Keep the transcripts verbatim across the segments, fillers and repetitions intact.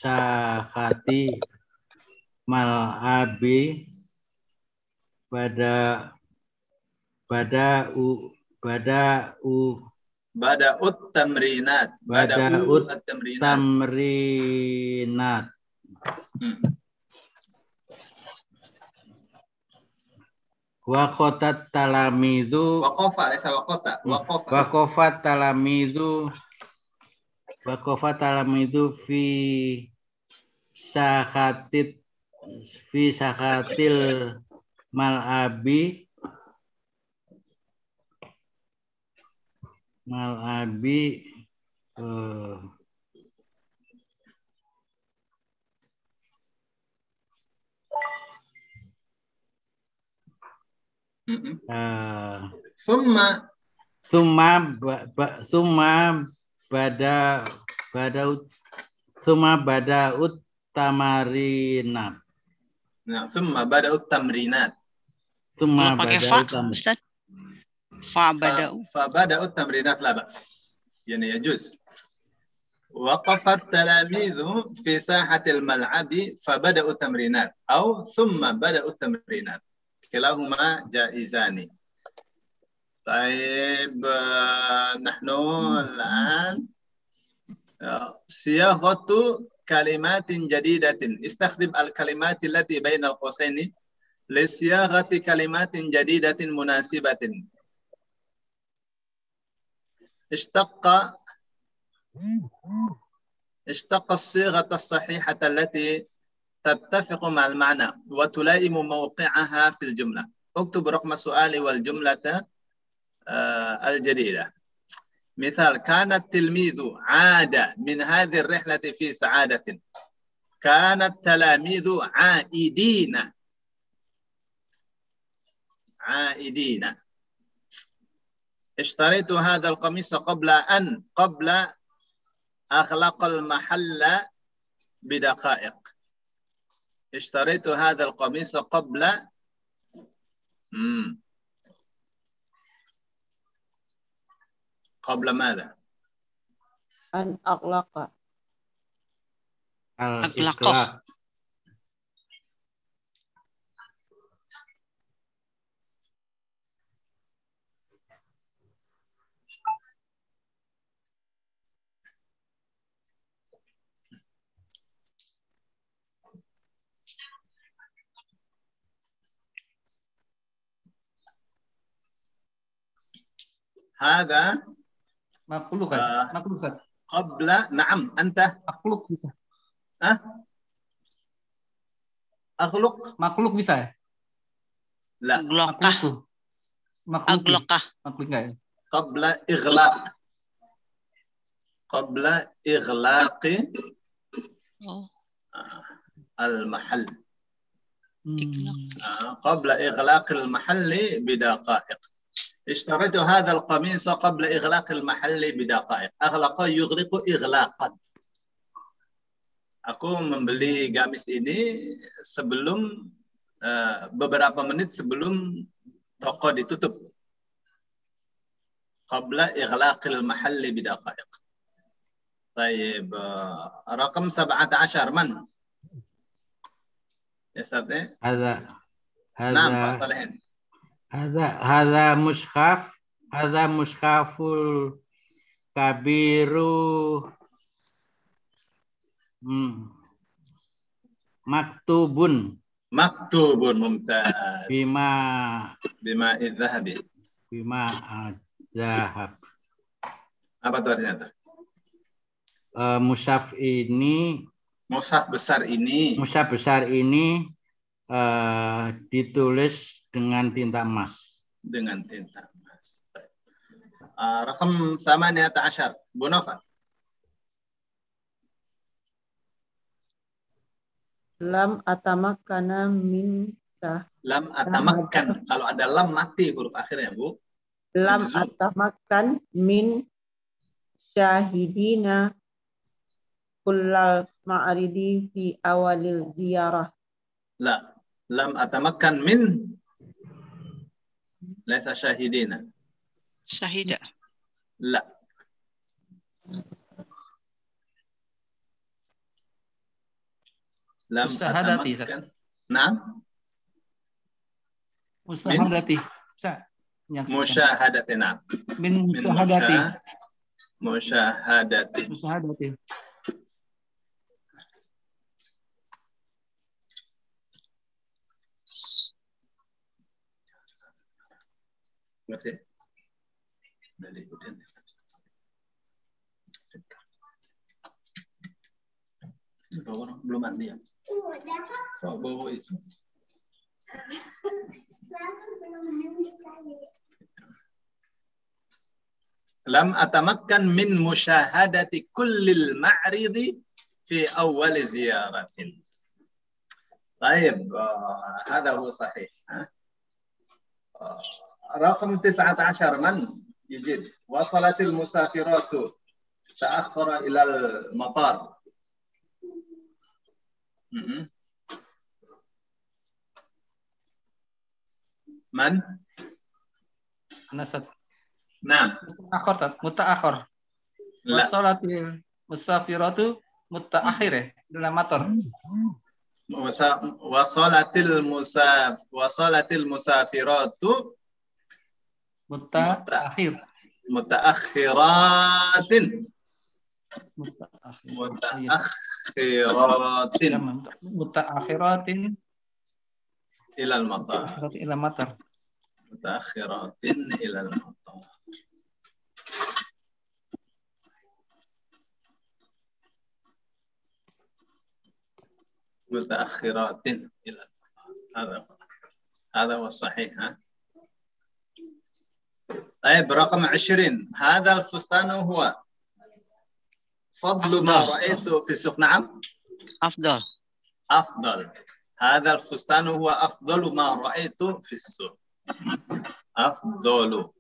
sahati mal'abi pada pada u pada u Bada ut tamrinat. pada ut tamrinat. tamrinat. Hmm. Waqatat talamidu Waqafa, lesa waqata. Waqafa. waqafat talamidu waqafat talamidu fi sahatit fi sahatil mal'abi mal'abi uh, Mm-mm. uh, Summa summa ba, ba, summa bada bada summa bada ut tamarina. Nah, summa bada ut tamrinat. Summa Kalau pakai bada fa, utam. Ustaz. Fa bada'u. Fa bada ut tamrinat la bas. Yani yajuz. وقف التلاميذ في ساحة الملعب فبدأوا التمرينات أو ثم بدأوا التمرينات كلاهما جائزان. طيب نحن الآن صياغة كلمات جديدة. استخدم الكلمات التي بين القوسين لصياغة كلمات جديدة مناسبة. اشتق اشتق الصيغة الصحيحة التي تتفق مع المعنى وتلائم موقعها في الجملة. اكتب رقم السؤال والجملة الجديدة. مثال: كان التلميذ عاد من هذه الرحلة في سعادة. كان التلاميذ عائدين عائدين. اشتريت هذا القميص قبل أن قبل أغلق المحل بدقائق. اشتريت هذا القميص قبل مم. قبل ماذا؟ أن أغلق. Al-iqlaq. هذا مخلوق آه مخلوق Ustaz. قبل نعم أنت Makhluk bisa. أه أغلق Makhluk bisa ya? لا Makhluk Aglokah. tuh. Makhluk. Aglokah. Makhluk enggak ya? قبل إغلاق قبل إغلاق Oh, المحل. iglok. آه قبل إغلاق المحل بدقائق. اشتريت هذا القميص قبل إغلاق المحل بدقائق. أغلق يغلق إغلاقا. Aku membeli gamis ini sebelum uh, beberapa menit sebelum toko ditutup. Qabla ighlaqil mahalli bidaqaiq. Baik, uh, rakam sab'ata ashar man? Ya Ustaz ya? Hadza Naam, Pak hadza Salihin. hadza hadza mushaf hadza mushaful kabiru hmm. maktubun Maktubun mumtaz. bima Bima idzahabi. bima zahab. Apa tuh artinya tuh? Uh, mushaf ini Mushaf besar ini. mushaf besar ini uh, ditulis dengan tinta emas. Dengan tinta emas. Uh, rakam thamaniyata ashar. Bu Nafa. Lam atamakkana min sah. Lam atamakkan. Kalau ada lam mati huruf akhirnya, Bu. Lam Majzum. atamakkan min syahidina kullal ma'aridi fi awalil ziyarah. La. Lam atamakkan min laisa syahidina. Syahida. La. Lam Musahadati. atamakkan. Naam. Musahadati. Bisa menyaksikan. Musyahadati. Naam. Min Min musahadati. musya- musyahadati. Musahadati. Ngerti? Dari kemudian. Orang belum mandi ya? Bawa bawa itu. Lam atamakkan min musyahadati kullil ma'ridi fi awal ziyaratin. طيب آه هذا هو صحيح. آه رقم تسعة عشر من يجيب؟ وصلت المسافرات تأخر إلى المطار. من؟ Nasab. نعم. Mutaakhir, tak? Mutaakhir. لا. Wasolatil musafiratu mutaakhir ya, dalam motor. وصلت المساف وصلت المسافرات Mutaakhir. متأخرات Mutaakhir. متأخرات Mutaakhiratin إلى المطار. ila motor. متأخرات إلى المطار. متأخرات إلى المطار. هذا هذا هو الصحيح. ها؟ طيب رقم عشرين. هذا الفستان هو فضل ما أفضل. رأيته في السوق. نعم. أفضل. أفضل. هذا الفستان هو أفضل ما رأيته في السوق. أفضل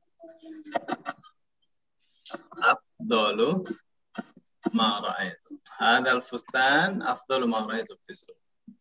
أفضل ما رأيت. هذا الفستان أفضل ما رأيته في السوق.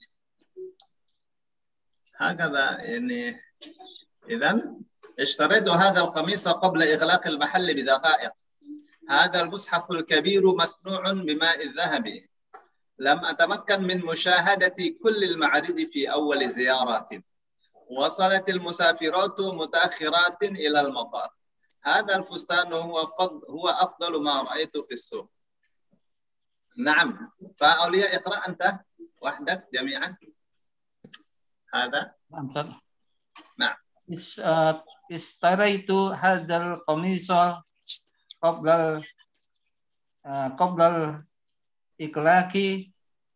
هكذا يعني. إذن اشتريت هذا القميص قبل إغلاق المحل بدقائق. هذا المصحف الكبير مصنوع بماء الذهب. لم أتمكن من مشاهدة كل المعارض في أول زيارات. وصلت المسافرات متأخرات إلى المطار. هذا الفستان هو فضل هو أفضل ما رأيت في السوق. نعم. فأولياء اقرأ أنت وحدك جميعا. هذا. نعم. Is uh, istaraitu hadzal qamisa qabla uh, qabla iklaki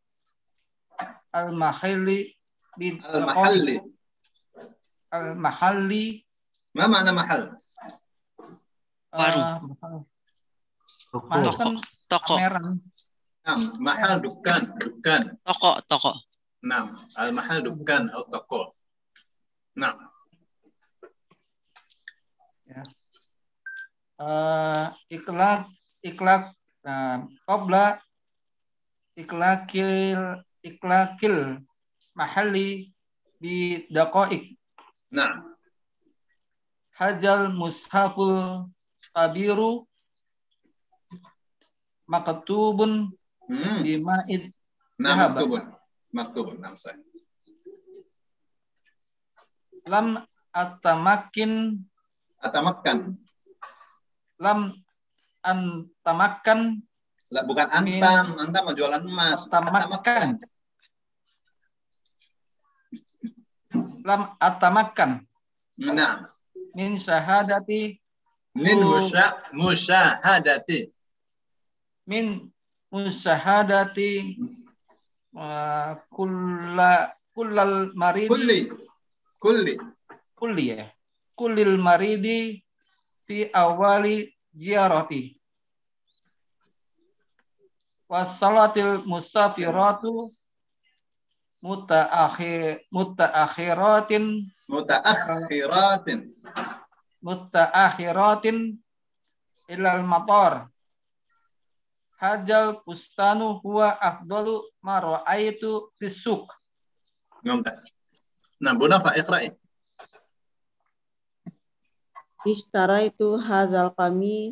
al-mahalli bid المحلي. al-mahalli. ما معنى محل؟ Warung. Uh, Toko. Mahal kan Toko. pameran. نعم. محل دكان دكان. Toko. Toko. نعم. المحل دكان أو تقو. نعم. Ya. Uh, iklak iklak uh, qabla iklakil iklakil mahalli bi daqaik. نعم. Hajal mushaful kabiru maktubun مم. bima'id نعم. ذهب. مكتوب مكتوب. نعم صحيح. lam atamakin Atamakkan. lam antamakan Lah, bukan antam. Antam mau jualan emas. atamakan lam atamakan Nah. min syahadati Min Oh. musya musyahadati. min musyahadati uh, kulla kullal maridi Kulli. Kulli. kulli ya kullil maridi fi awali ziyarati wasalatil musafiratu mutaakhir mutaakhiratin Mutaakhiratin. mutaakhiratin ilal matar hajal kustanu huwa afdalu ma ra'aitu fis-suq. ممتاز. نعم. بنفع اقرأي. Ishtaraitu hadzal qamis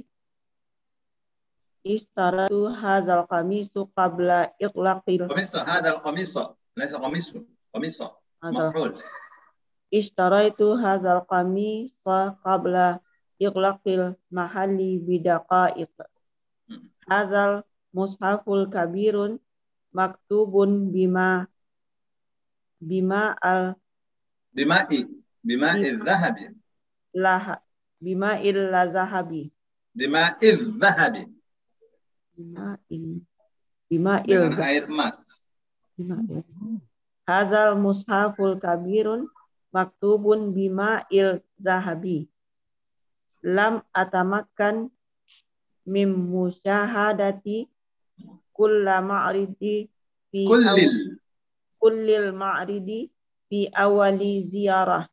Ishtaraitu hadzal qamisu qabla iqlaqil قميص. هذا القميص. ليس قميص قميص هذا مفعول. اشتريت هذا القميص قبل إغلاق المحل بدقائق. هذا المصحف الكبير مكتوب بما بما ال بماء بماء الذهب lah bima il zahabi بماء الذهب bima il bima il dengan air emas. bima il hadzal mushaful kabirun maktubun bima il zahabi lam atamakkan mim musyahadati kulla ma'ridi fi kullil kullil ma'ridi fi awali ziyarah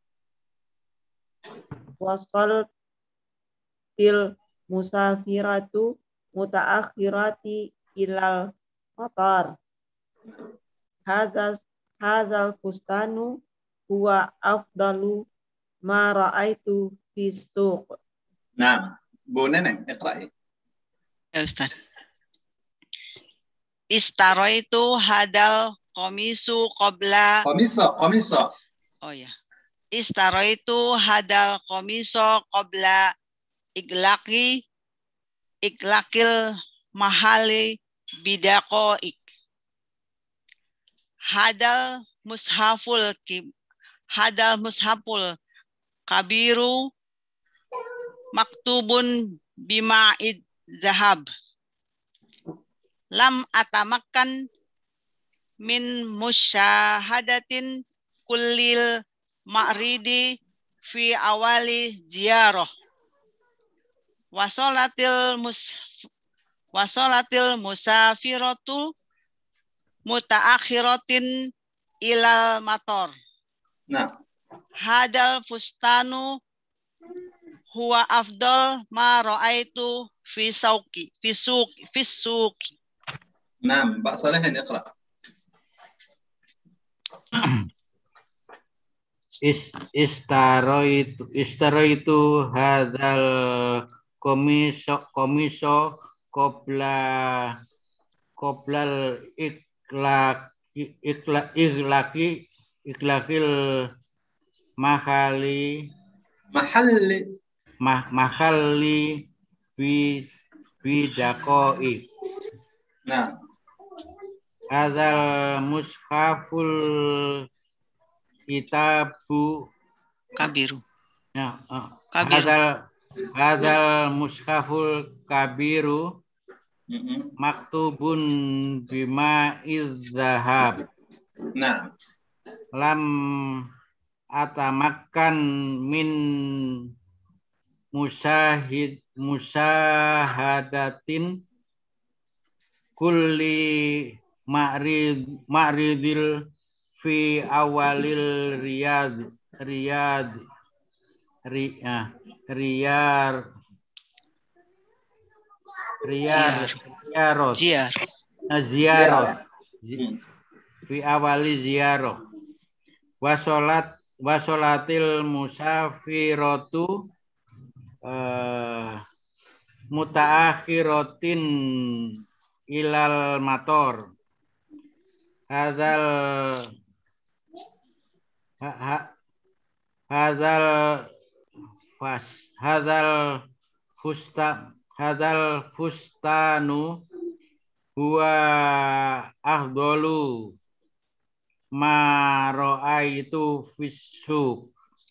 wasal til musafiratu mutaakhirati ilal matar. Hadzal hadzal fustanu huwa afdalu ma ra'aitu fi suq. Nah, Bu Neneng, iqra'i. Ya Ustaz. Istaraitu hadal komisu qabla. Qamisa, qamisa. Oh ya. Istaraitu hadal komiso qabla iglaki iglakil mahali bidaqoik. Hadal mushaful ki hadal mushaful kabiru maktubun bima'id zahab. Lam atamakkan min musyahadatin kullil ma'ridi fi awali ziyarah. Wasolatil mus wasolatil musafiratu mutaakhiratin ilal mator. Nah, hadal fustanu huwa afdal ma ra'aitu fi sauki fi suqi fi suqi. Nah, Mbak Salehin iqra. Is istaroitu istaroitu hadzal komiso komiso qabla qoblal iklak iklak iklaki iklakil mahali Mahalli mah, mahali bi bidaqoi. Nah, hadzal mushaful kitabu Kabiru. ya uh, Kabiru. hadal hadal mushaful kabiru mm-mm. maktubun bima izzahab Nah, lam atamakkan min musahid musahadatin kulli ma'rid ma'ridil fi awalil riyad riyad ri, ah, riyar riyar riyaros Ziar. ah, ziyaros Hmm. fi awali ziyaroh wasolat wasolatil musafiratu eh, mutaakhiratin ilal mator. Hadzal ha- ha- hadzal fas hadzal fusta hadzal fustanu huwa afdalu ma ra'aitu fisuk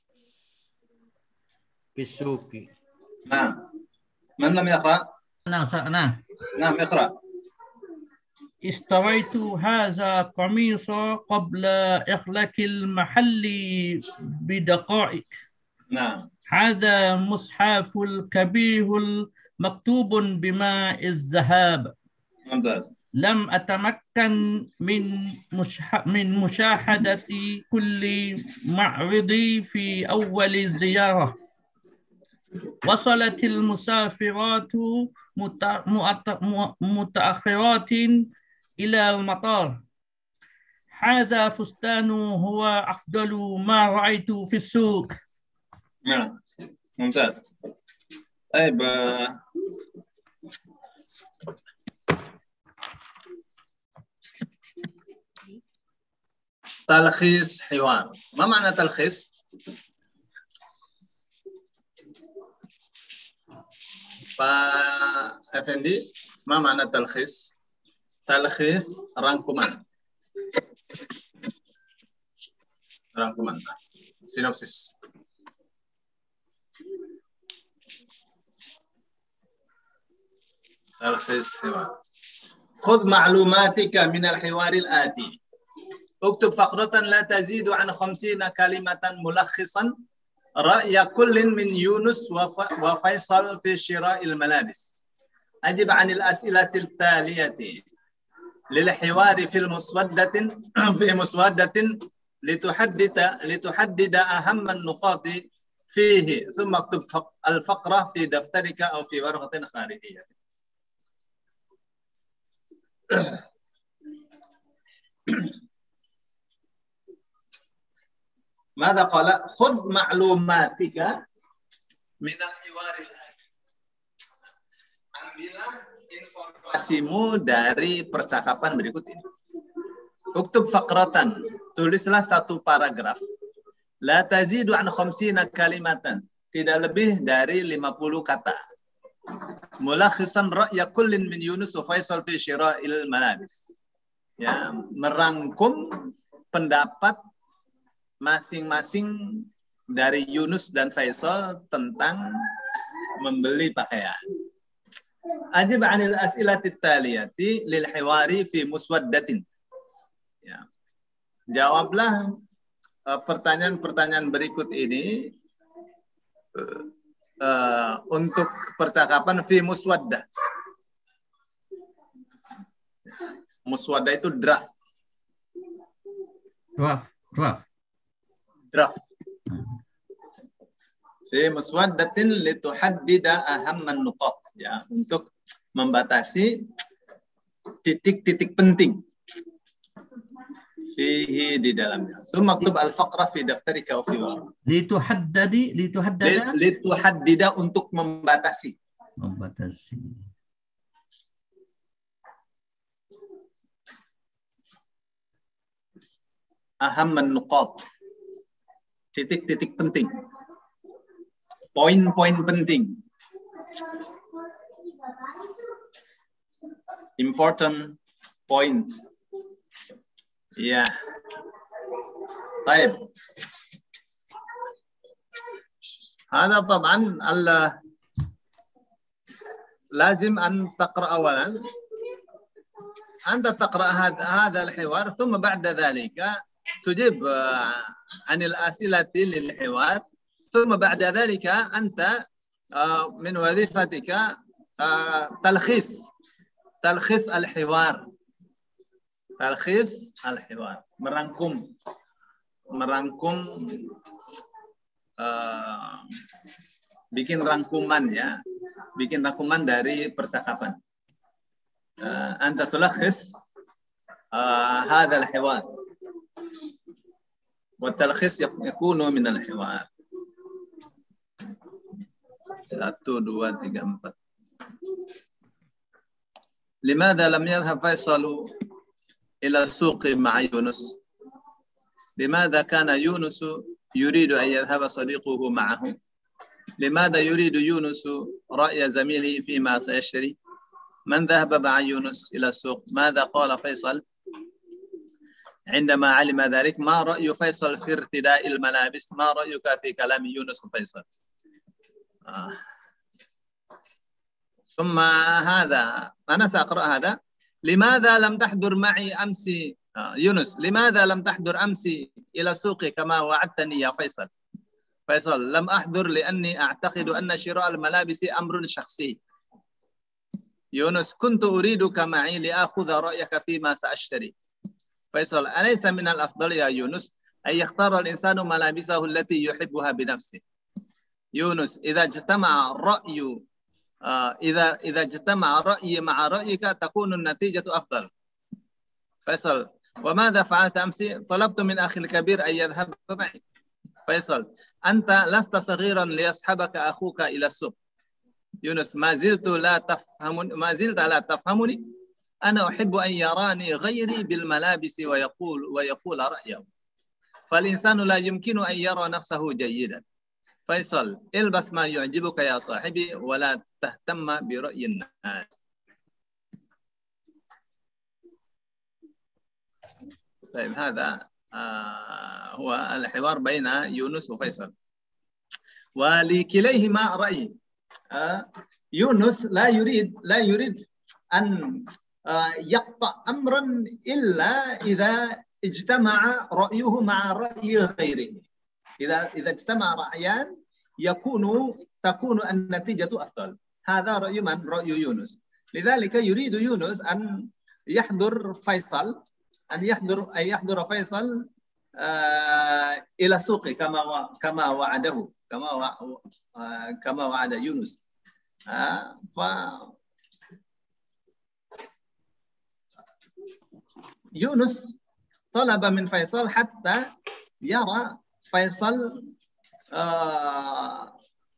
fisuki. Nah, man lam yaqra? Nah, Ustaz, nah. Nah, iqra. اشتريت هذا قميص قبل إغلاق المحل بدقائق. Nah, هذا مصحف الكبير مكتوب بماء الذهب. mumtaz. لم أتمكن من مشح... من مشاهدة كل معرض في أول الزيارة. وصلت المسافرات مت... مؤت... متأخرات إلى المطار. هذا فستان هو أفضل ما رأيت في السوق. Nah, mumtaz. Baik, talkhis hiwar. Ma makna talkhis? Pak Effendi, ma makna talkhis? Talkhis rangkuman. Rangkuman. Sinopsis. Talkhis hiwar. Khudh ma'lumatika min al-hiwar al-ati. اكتب فقرة لا تزيد عن خمسين كلمة ملخصا رأي كل من يونس وفيصل في شراء الملابس. أجب عن الأسئلة التالية للحوار في المسودة في مسودة لتحدد لتحدد أهم النقاط فيه ثم اكتب الفقرة في دفترك أو في ورقة خارجية. Mada qala khudh ma'lumatika min al-hiwar al-ati. Ambillah informasimu dari percakapan berikut ini. Uktub faqratan, tulislah satu paragraf. La tazidu an khamsina kalimatan, tidak lebih dari lima puluh kata. Mulakhisan ra'ya kullin min Yunus wa Faisal fi syira'il malabis. Ya, merangkum pendapat masing-masing dari Yunus dan Faisal tentang membeli pakaian. Ajib 'anil as'ilati taliyati lil hiwari fi muswaddatin. Ya. Jawablah pertanyaan-pertanyaan berikut ini uh, untuk percakapan fi muswaddah. Muswaddah itu draft. Draft, draft. draft. Fi muswaddatin lituhaddida ahamman nuqat, ya, untuk membatasi titik-titik penting fihi di dalamnya. Tsumma maktub al-faqra fi daftarika wa fi waraq. Lituhaddadi lituhaddada lituhaddida untuk membatasi. Membatasi. Ahamman nuqat. Titik-titik penting, poin-poin penting, important points. Ya, baik. هذا طبعا لازم أن تقرأ أولا. أنت تقرأ هذا هذا الحوار ثم بعد ذلك تجيب عن الأسئلة للحوار ثم بعد ذلك أنت من وظيفتك تلخيص تلخيص الحوار تلخيص الحوار merangkum merangkum uh, bikin rangkuman, ya, bikin rangkuman dari percakapan. uh, أنت تلخص uh, هذا الحوار والتلخيص يكون من الحوار. Satu, dua, tiga, empat. لماذا لم يذهب فيصل إلى السوق مع يونس؟ لماذا كان يونس يريد أن يذهب صديقه معه؟ لماذا يريد يونس رأي زميله فيما سيشتري؟ من ذهب مع يونس إلى السوق؟ ماذا قال فيصل عندما علم ذلك؟ ما رأي فيصل في ارتداء الملابس؟ ما رأيك في كلام يونس وفيصل؟ آه. ثم هذا أنا سأقرأ هذا. لماذا لم تحضر معي أمس آه. يونس، لماذا لم تحضر أمس إلى السوق كما وعدتني يا فيصل؟ فيصل: لم أحضر لأني أعتقد أن شراء الملابس أمر شخصي. يونس: كنت أريدك معي لأخذ رأيك فيما سأشتري. فيصل: أليس من الأفضل يا يونس أن يختار الإنسان ملابسه التي يحبها بنفسه؟ يونس: إذا اجتمع الرأي آه إذا إذا اجتمع رأيي مع رأيك تكون النتيجة أفضل. فيصل: وماذا فعلت أمس؟ طلبت من أخي الكبير أن يذهب معي. فيصل: أنت لست صغيرا ليصحبك أخوك إلى السوق. يونس: ما زلت لا تفهمني ما زلت لا تفهمني. أنا أحب أن يراني غيري بالملابس ويقول ويقول رأيه. فالإنسان لا يمكن أن يرى نفسه جيدا. فيصل البس ما يعجبك يا صاحبي ولا تهتم برأي الناس. طيب هذا آه هو الحوار بين يونس وفيصل، ولكليهما رأي. آه يونس لا يريد لا يريد أن آه يقطع أمرا إلا إذا اجتمع رأيه مع رأي غيره. إذا إذا اجتمع رأيان يكون تكون النتيجة أفضل. هذا رأي من؟ رأي يونس. لذلك يريد يونس أن يحضر فيصل أن يحضر أن يحضر فيصل آه إلى سوق كما كما وعده كما آه كما وعد يونس. آه ف يونس طلب من فيصل حتى يرى فيصل آه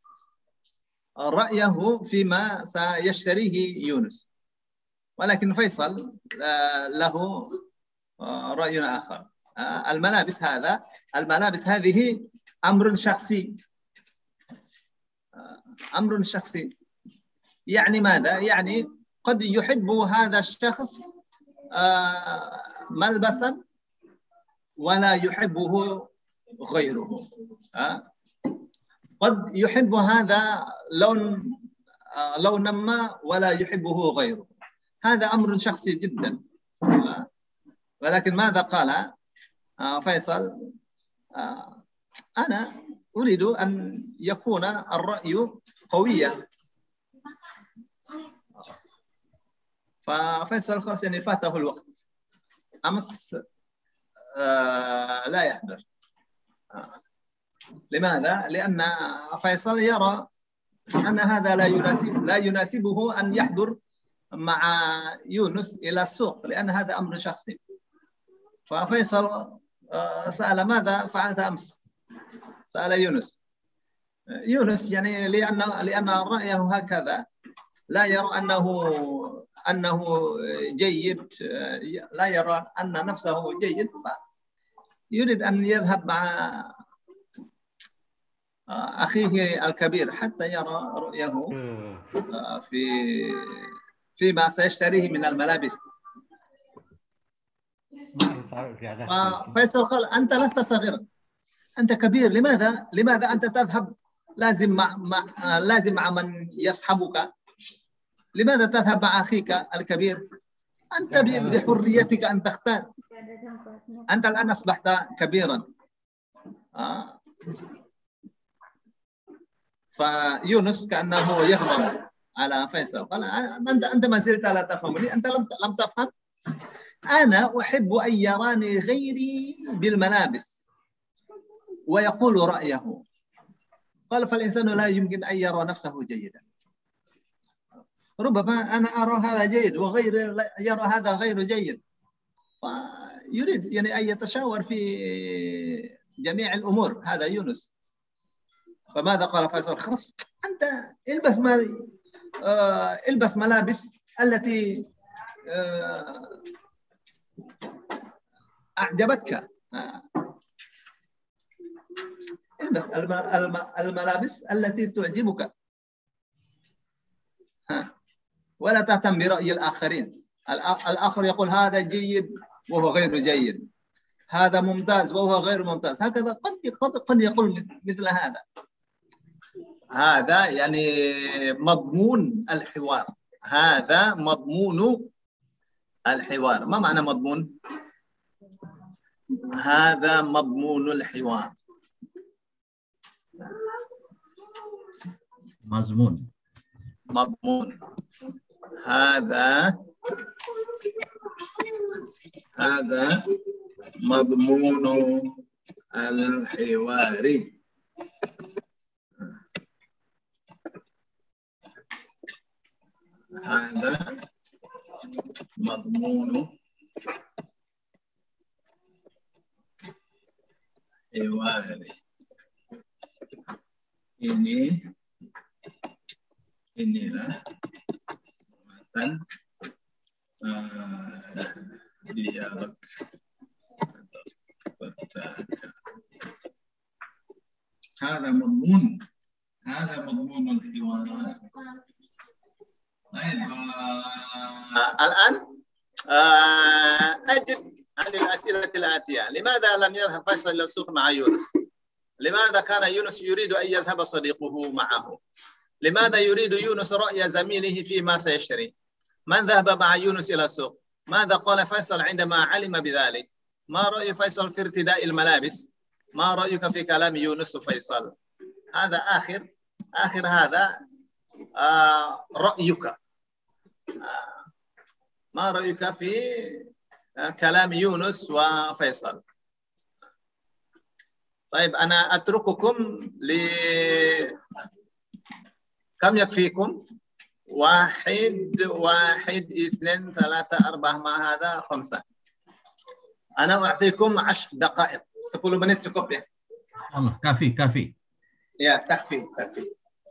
رأيه فيما سيشتريه يونس، ولكن فيصل آه له آه رأي آخر. آه الملابس هذا الملابس هذه أمر شخصي. آه أمر شخصي يعني ماذا؟ يعني قد يحب هذا الشخص آه ملبسا ولا يحبه غيره. آه قد يحب هذا لون آه لونا ما ولا يحبه غيره. هذا أمر شخصي جدا. آه ولكن ماذا قال آه فيصل؟ آه أنا أريد أن يكون الرأي قويا. ففيصل خلاص يعني فاته الوقت. أمس آه لا يحضر. آه لماذا؟ لأن فيصل يرى أن هذا لا يناسب لا يناسبه أن يحضر مع يونس إلى السوق، لأن هذا أمر شخصي. ففيصل سأل ماذا فعلت أمس؟ سأل يونس. يونس يعني لأن لأن رأيه هكذا، لا يرى أنه أنه جيد، لا يرى أن نفسه جيد، يريد أن يذهب مع أخيه الكبير حتى يرى رؤيه في فيما سيشتريه من الملابس. فيصل قال أنت لست صغيرا، أنت كبير، لماذا لماذا أنت تذهب لازم مع, مع لازم مع من يصحبك؟ لماذا تذهب مع أخيك الكبير؟ أنت بحريتك أن تختار، أنت الآن أصبحت كبيرا. آه. فيونس كأنه يغضب على فيصل، قال أنت أنت ما زلت لا تفهمني، أنت لم لم تفهم. أنا أحب أن يراني غيري بالملابس ويقول رأيه. قال فالإنسان لا يمكن أن يرى نفسه جيدا. ربما أنا أرى هذا جيد وغير يرى هذا غير جيد، فيريد يعني أن يتشاور في جميع الأمور. هذا يونس. فماذا قال فيصل؟ خلاص أنت البس ما آه البس ملابس التي آه أعجبتك. آه البس الملابس التي تعجبك، ها. ولا تهتم برأي الآخرين. الآخر يقول هذا جيد وهو غير جيد، هذا ممتاز وهو غير ممتاز. هكذا قد قد يقول مثل هذا. هذا يعني مضمون الحوار. هذا مضمون الحوار. ما معنى مضمون؟ هذا مضمون الحوار. مضمون مضمون هذا هذا مضمون الحوار. هذا مضمون حواري. Ini inilah matan uh, dialog atau percakapan. هذا مضمون هذا مضمون الحوار. طيب آه الآن آه أجب عن الأسئلة الآتية. لماذا لم يذهب فيصل إلى السوق مع يونس؟ لماذا كان يونس يريد أن يذهب صديقه معه؟ لماذا يريد يونس رؤية زميله فيما سيشتري؟ من ذهب مع يونس إلى السوق؟ ماذا قال فيصل عندما علم بذلك؟ ما رأي فيصل في ارتداء الملابس؟ ما رأيك في كلام يونس وفيصل؟ هذا آخر آخر هذا آه رأيك. آه ما رأيك في آه كلام يونس وفيصل؟ طيب أنا أترككم ل كم يكفيكم؟ واحد واحد اثنين ثلاثة أربعة ما هذا خمسة. أنا أعطيكم عشر دقائق. sepuluh menit cukup ya? Allah, kafi, kafi. Ya, kafi, kafi.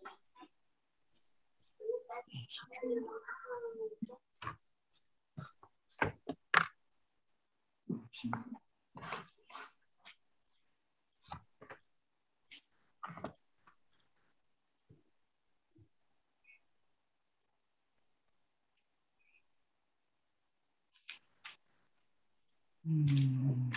Hmm.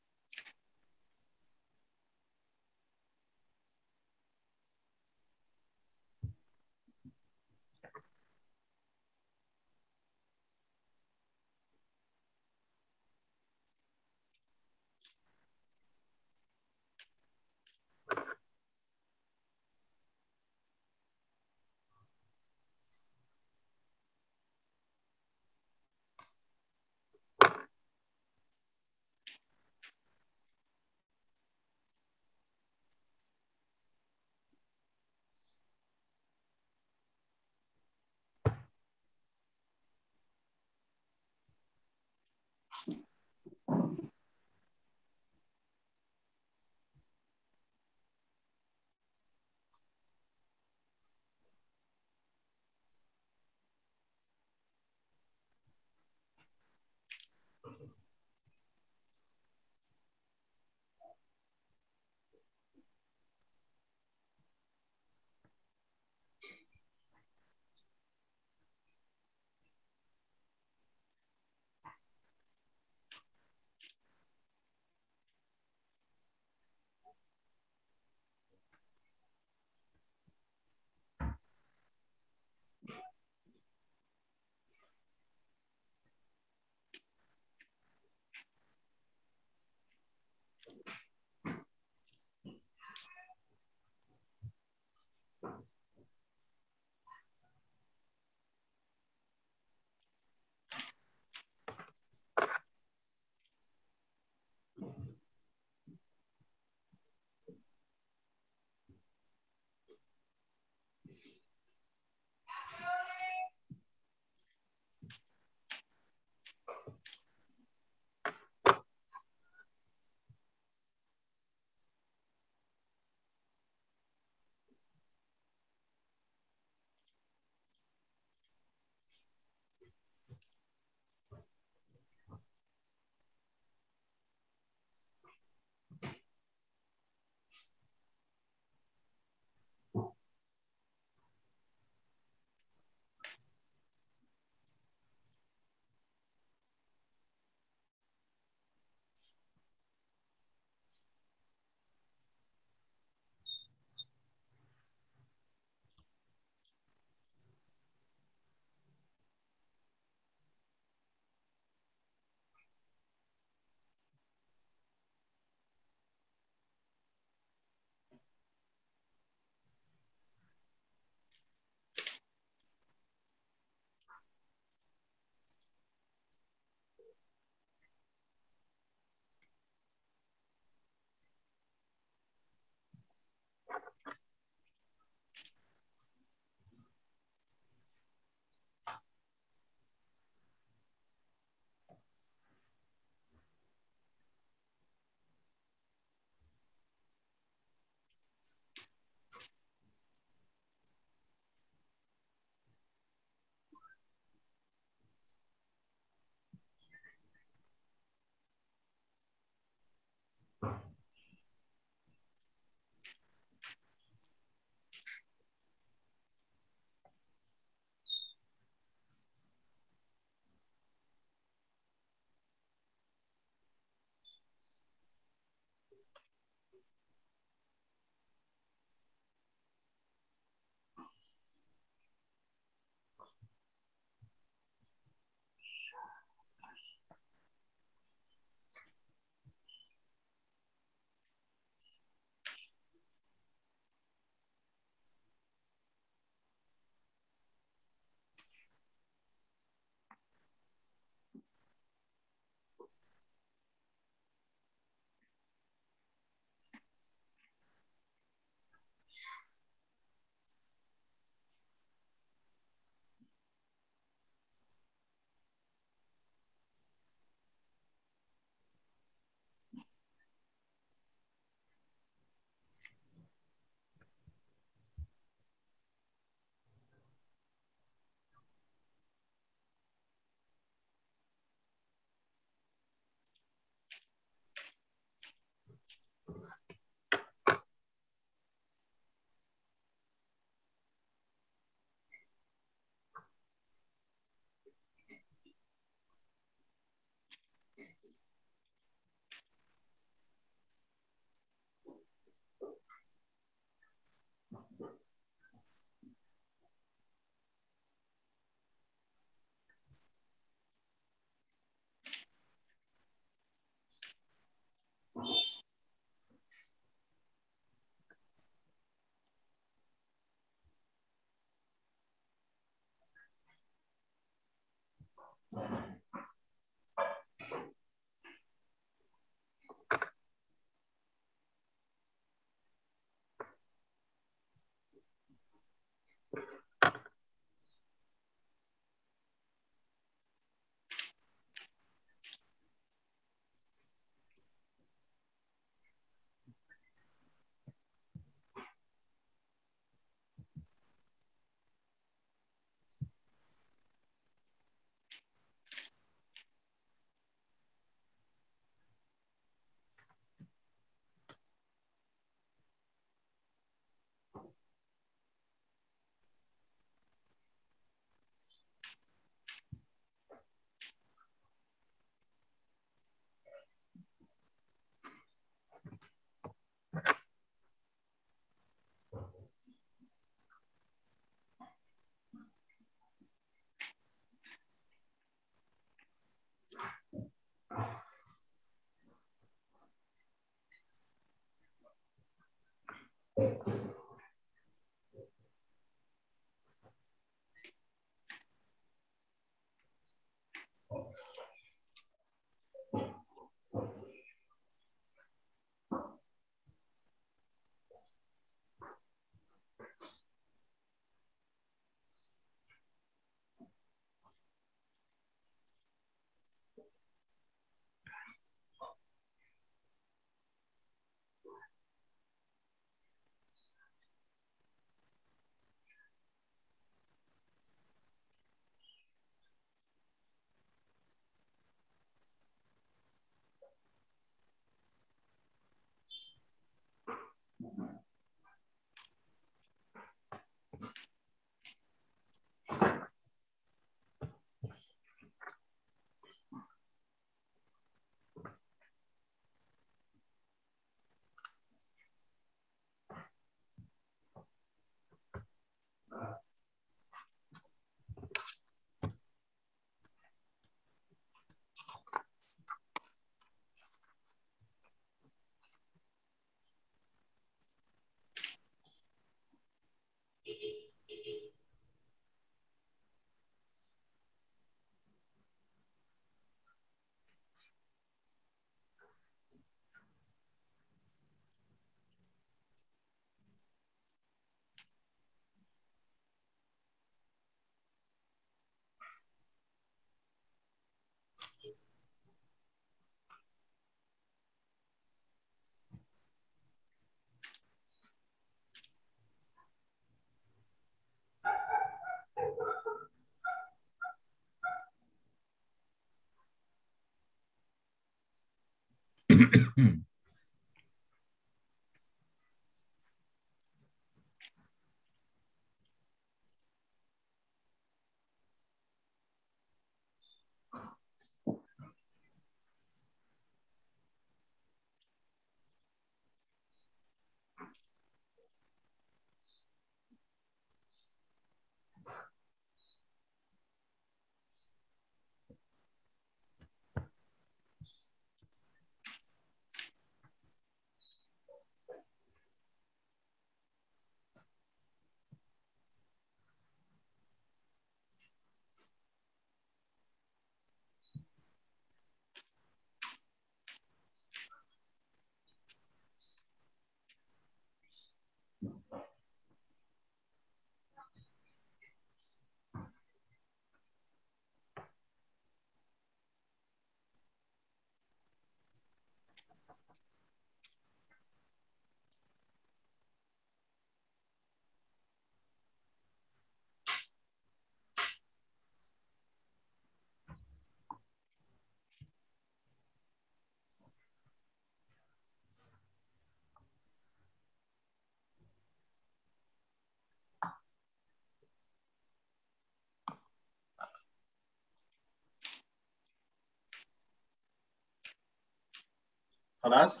خلاص؟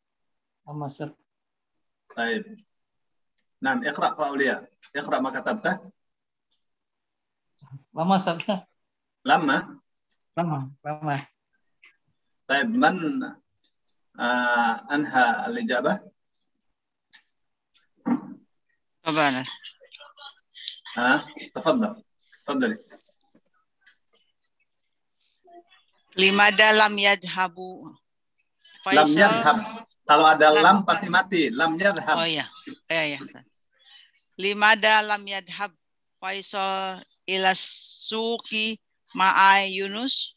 أما سر طيب. نعم اقرأ فأولياء. اقرأ ما كتبته. lama Ustaz. لما Lama, lama. طيب من آه أنهى الإجابة؟ Abana. ها آه. تفضل تفضلي. Lima dalam yadhabu. Lam Faisal. yadhab. Kalau ada Lam. lam pasti mati. Lam yadhab. Oh iya. Eh, ya. Lima dalam yadhab. Faisal ilas suki ma'ai Yunus.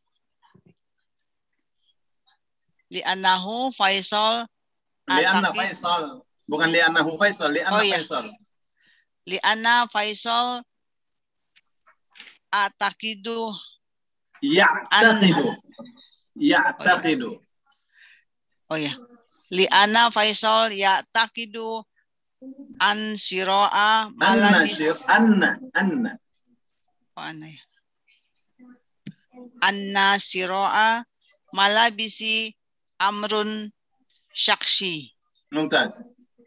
Li'annahu Faisal. Li'anna ataki- Faisal. Bukan li'annahu Faisal. Li'anna Oh, iya. Faisal. Li'anna Faisal atakidu. Ya'taqidu. Ya'taqidu. Oh ya. Li'ana Faisal ya'taqidu an siro'a Anna malabis. syir. Anna. Anna. Oh, anna ya. Anna siro'a malabisi amrun syaksi. Mumtaz.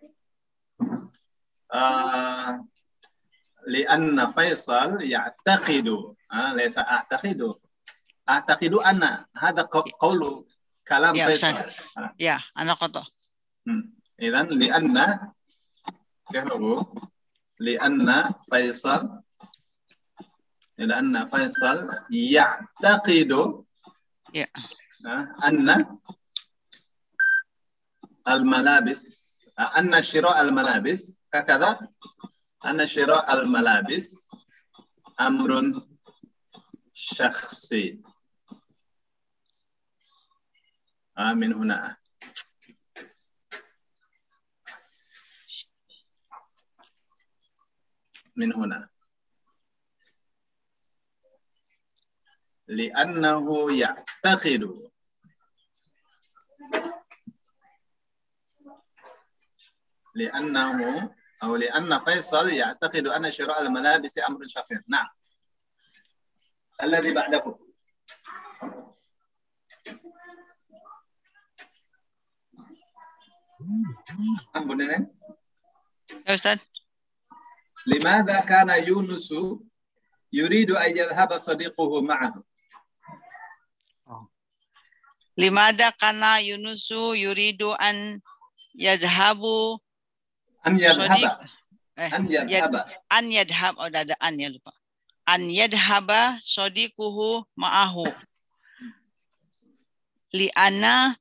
Uh, li'anna Faisal ya'taqidu. Ah, laysa a'taqidu. A'taqidu anna. Hada qawlu kalam Ya, Faisal. Ustaz. Ah. Ya, anak koto. Hmm. Idan li'anna kehru li'anna Faisal li'anna Faisal ya'taqidu Ya. ah, anna al-malabis anna shira' al-malabis kakadha anna shira' al-malabis amrun syakhsi. Ah, min huna. Min huna. Li'annahu ya'taqidu. Li'annahu atau li'anna Faisal ya'taqidu anna shira' al-malabis amrun syakhsi. Nah. Alladhi ba'dahu. Ampun ini. Ya, Ustaz. Limadha kana Yunusu yuridu an yadhhaba sadiquhu ma'ahu. Limada kana Yunusu yuridu an yadhabu An yadhhaba. eh, An yad, yadhhaba. an yadhab. Oh, ada an ya, lupa. An yadhaba sadiquhu ma'ahu. Li'ana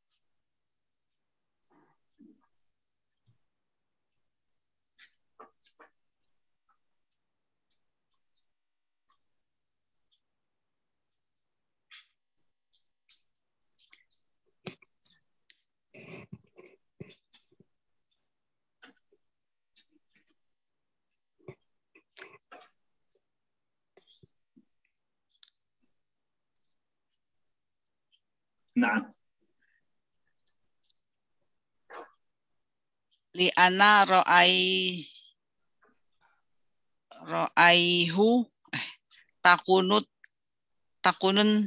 Naam. li'ana ra'ai ra'aihu eh, takunut takunun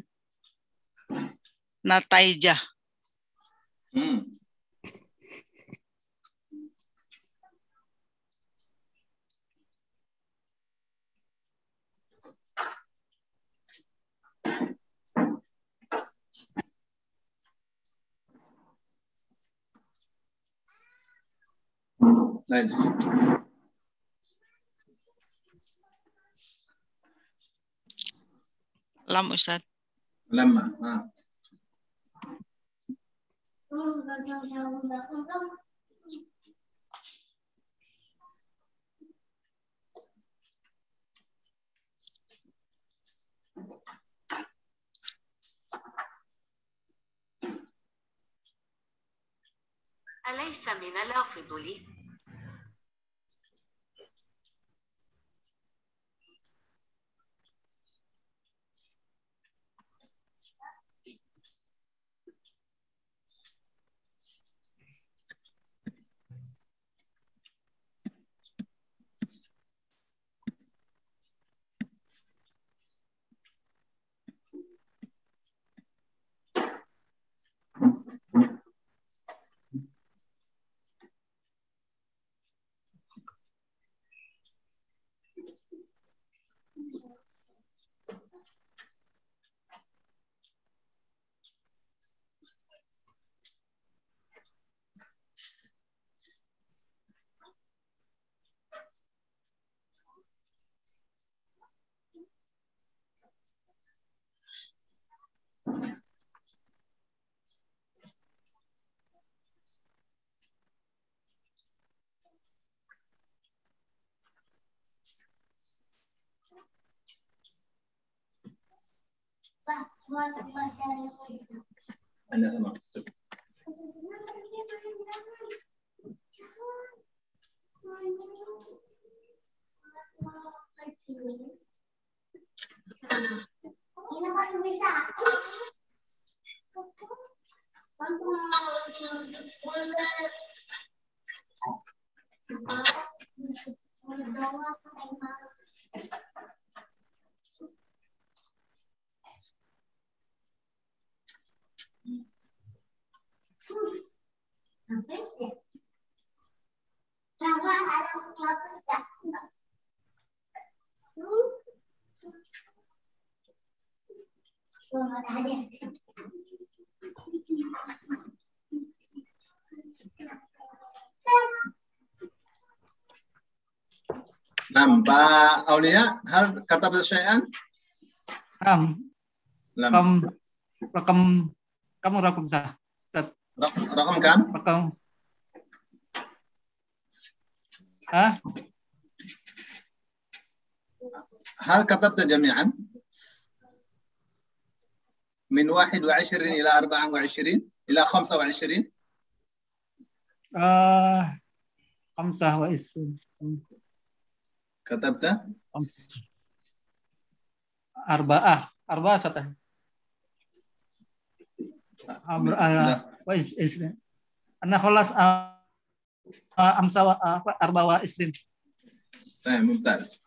nataijah. Hmm. Lanjut. Lam, Ustaz. Lama. Ah. أليس من الأفضل Anda sama. Nam, Pak Aulia, hal kata persyai'an? Nam. Lam. Rakam, rakam, kamu rakam sah. Sat. Rak- Rakam kam? Rakam. Hah? هل كتبت جميعا من واحد وعشرين إلى أربعة وعشرين إلى خمسة وعشرين Uh, Khamsah wa isrin. كتبت Arba'ah. Arba'ah satah. Arba'ah wa isrin. Ana khalas amsa wa arba wa isrin. طيب ممتاز.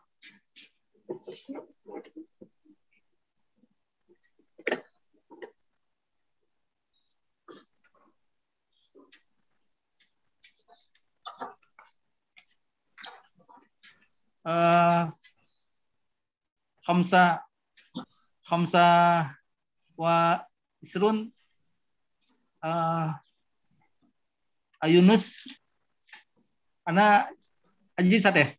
Uh, khamsa khamsa wa isrun uh, Yunus ana ajib sate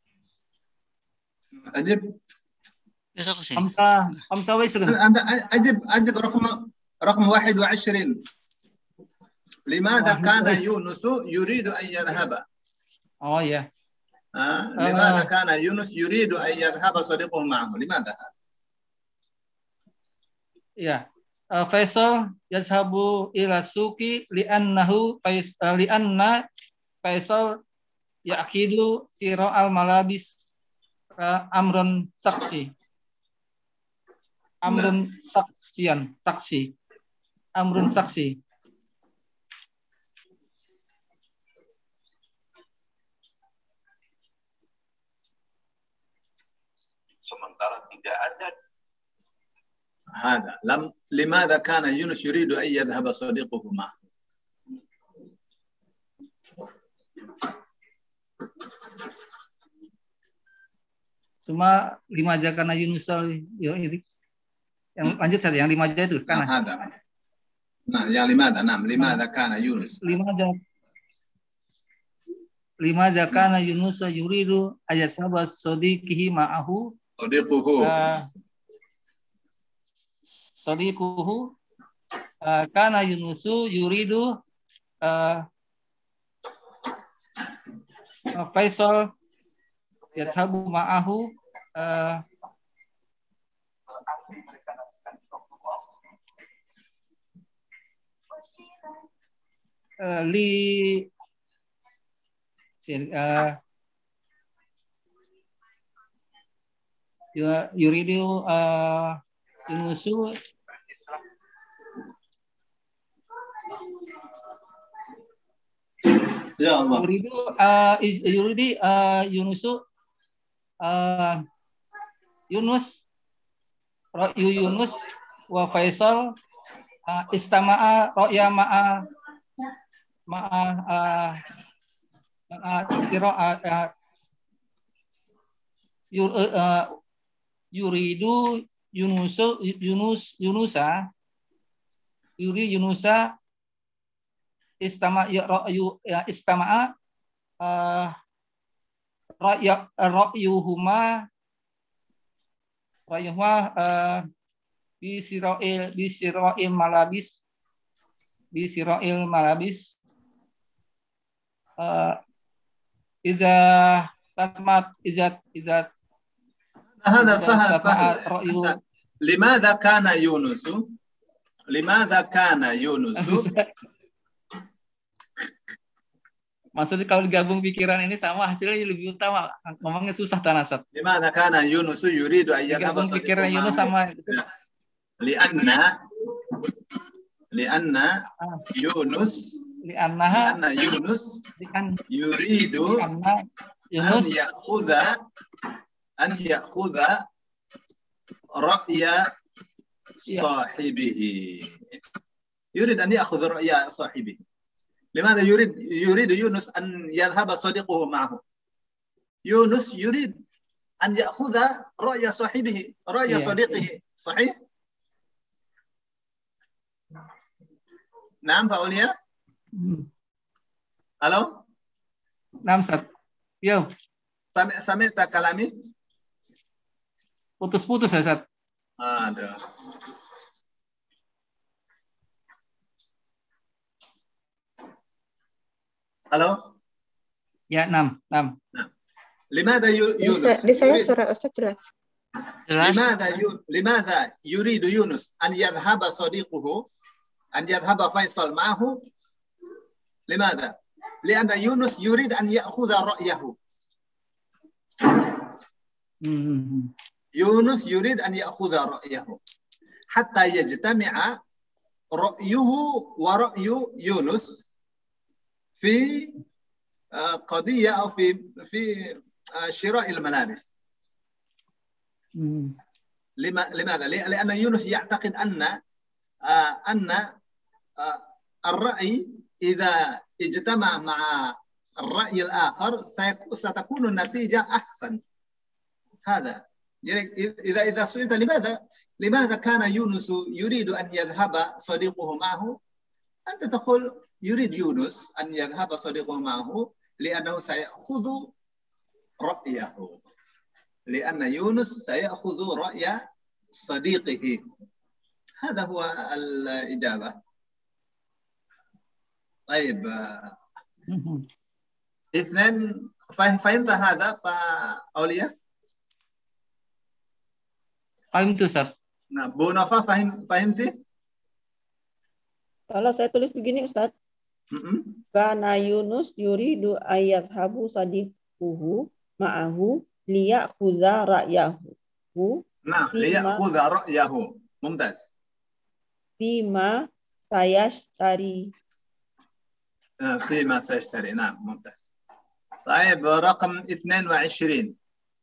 أجب. Besok sih. khamsa khamsa wa isrun أنت أجب أجب رقم رقم واحد وعشرين. لماذا واحد كان وعشرين. يونس يريد أن يذهب؟ Oh ya. آه. آه. لماذا كان يونس يريد أن يذهب صديقه معه؟ لماذا؟ Ya. Uh, Faisal yazhabu ila suqi li'annahu fais uh, li'anna Faisal yaqidu sira al malabis uh, amrun saksi. Amrun saksian, saksi. Amrun saksi. Sementara tidak ada. هذا لم لماذا كان يونس يريد أن يذهب صديقه معه؟ Semua lima aja karena Yunus ini. Yang lanjut saja yang lima aja itu نعم karena هذا. نعم يا لماذا؟ نعم لماذا كان يونس؟ lima aja lima aja karena Yunus yuridu ayat sahabat sodiqihi ma'ahu صديقه. uh, sodiquhu uh, karena Yunusu yuridu uh, uh, Faisal yashabu ma'ahu uh, uh, li uh, yuridu uh, Yunusu Ya Allah. yuridu uh, yuridi uh, Yunusu uh, Yunus Ra'yu Yunus wa Faisal uh, istama'a ra'ya ma'a ma'a uh, ma'a qira'a uh, yur, uh, yuridu Yunusu Yunus Yunusa yuri Yunusa istama ya ra'yu ya istama'a uh, ra'ya ra'yuhuma ra'yuhuma uh, bi sira'il bi sira'il malabis bi sira'il malabis uh, idza tatmat idza idza هذا سهل tatmat سهل. ra'yu أنت Limadha kana Yunusu? Limadha kana Yunusu? Maksudnya kalau digabung pikiran ini sama hasilnya lebih utama. Ngomongnya susah Tanasat. Limadha kana Yunusu yuridu ayyadhaba Digabung pikiran Yunus sama lianna lianna Yunus liannaha lianna Yunus lian yuridu lianna an Yunus ya'khudha an ya'khudha ra'ya sahibihi. Yurid an ya'khudha ra'ya sahibihi. Limadha yurid yurid Yunus an yadhhaba sadiquhu ma'ahu. Yunus yurid an ya'khudha ra'ya sahibihi, ra'ya sadiqihi. Sahih? Naam, Pak Ulia? Halo? Naam, Ustaz. Yo. Sami sami tak kalami? Putus-putus ya, Ustaz. Aduh. Halo? Ya, enam, enam. Limadha Yunus? Di saya suara Ustaz jelas. Limadha limadha yuridu Yunus an yadhhaba sadiquhu an yadhhaba Faisal ma'ahu? Limadha? Lianna Yunus yurid an ya'khudha ra'yahu. Yunus yurid an ya'khudha ra'yahu hatta yajtami'a ra'yuhu wa ra'yu Yunus في قضية أو في في شراء الملابس. لماذا؟ لأن يونس يعتقد أن أن الرأي إذا اجتمع مع الرأي الآخر ستكون النتيجة أحسن. هذا إذا إذا سئلت لماذا لماذا كان يونس يريد أن يذهب صديقه معه؟ أنت تقول يريد يونس أن يذهب صديقه معه لأنه سيأخذ رأيه، لأن يونس سيأخذ رأي صديقه. هذا هو الإجابة. طيب اثنين، فهمت هذا أولياء؟ فهمت Ustaz. Nah, Bu Nafa fahim, fahimti? Kalau saya tulis begini Ustaz. Mm-hmm. Kana Yunus yuridu ayat habu sadiquhu ma'ahu liya'khudha ra'yahu. Nah, liya'khudha ra'yahu. Mumtaz. Fima sayashtari. فيما سيشتري. نعم ممتاز. طيب رقم اثنين وعشرين.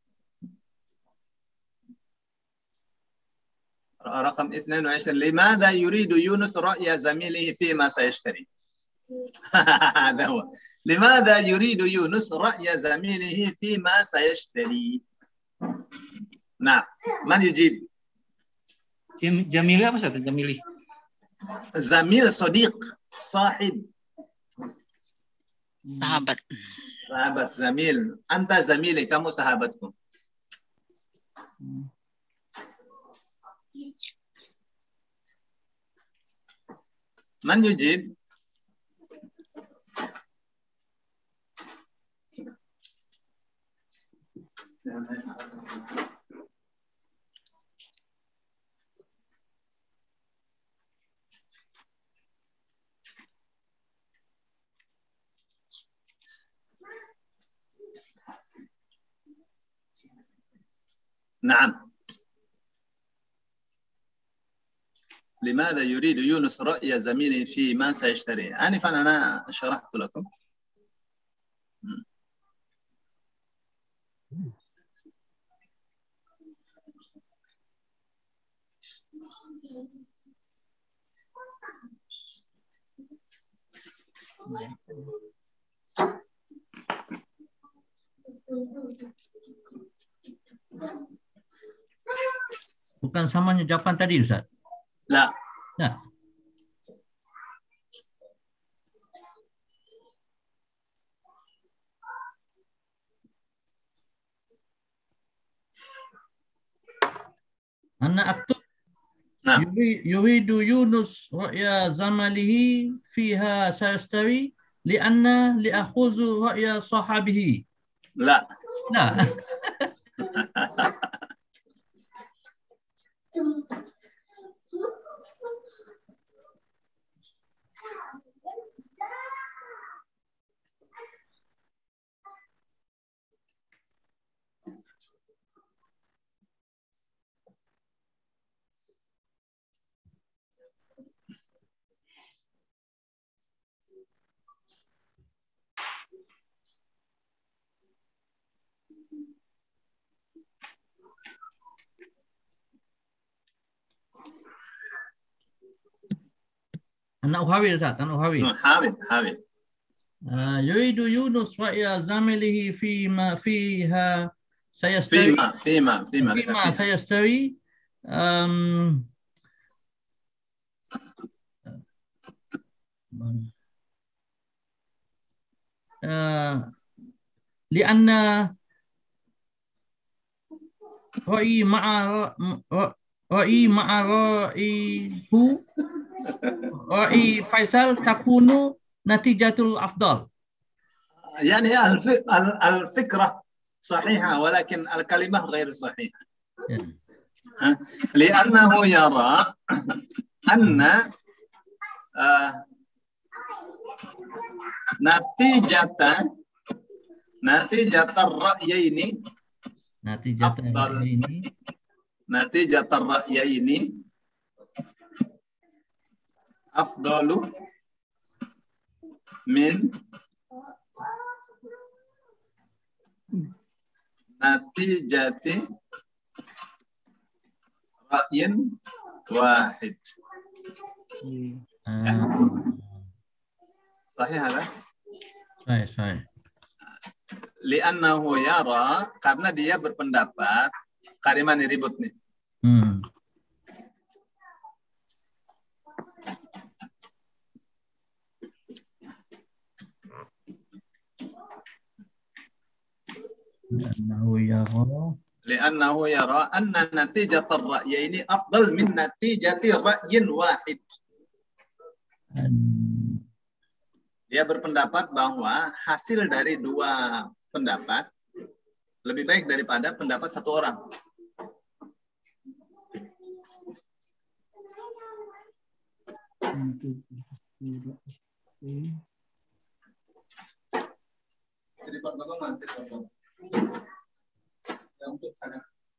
رقم اثنين وعشرين. لماذا يريد يونس رأي زميله فيما سيشتري؟ هذا هو. لماذا يريد يونس رأي زميله فيما سيشتري؟ نعم. من يجيب؟ Jamili apa Ustaz? Jamili. زميل صديق صاحب. Sahabat. Sahabat, zamil. Anta zamili, kamu sahabatku. Man yujib? نعم. لماذا يريد يونس رأي زميله في ما سيشتري؟ آنفا أنا شرحت لكم. Bukan sama jawaban tadi, Ustaz? لا. Ya. Ana aktub. نعم. Yuridu Yunus ra'ya zamalihi fiha sayastari li'anna li'akhuzu ra'ya sahabihi. لا. Nah. Anak Uhawi Ustaz, anak Uhawi. Hamid, Hamid. Uh, yuridu Yunus ra'ya zamilihi fima fiha sayastari. Fima, fima, fima. Fima sayastari. Um, uh, lianna ra'i ma'a ra'i ma'a ra'ihu ra'i Faisal takunu natijatul afdal. يعني الفكرة صحيحة ولكن الكلمة غير صحيحة. لأنه يرى أن نتيجة نتيجة الرأيين نتيجة الرأيين نتيجة الرأيين أفضل من نتيجة رأي واحد. صحيح هذا؟ Saya, saya. Li'annahu yara, karena dia berpendapat, kalimat ini ribut nih. Hmm. Li'annahu yara. Li'annahu yara anna natijat ar-ra'yaini afdal min natijati ra'yin wahid. Dia berpendapat bahwa hasil dari dua pendapat lebih baik daripada pendapat satu orang. Jadi pertolongan saya untuk sana.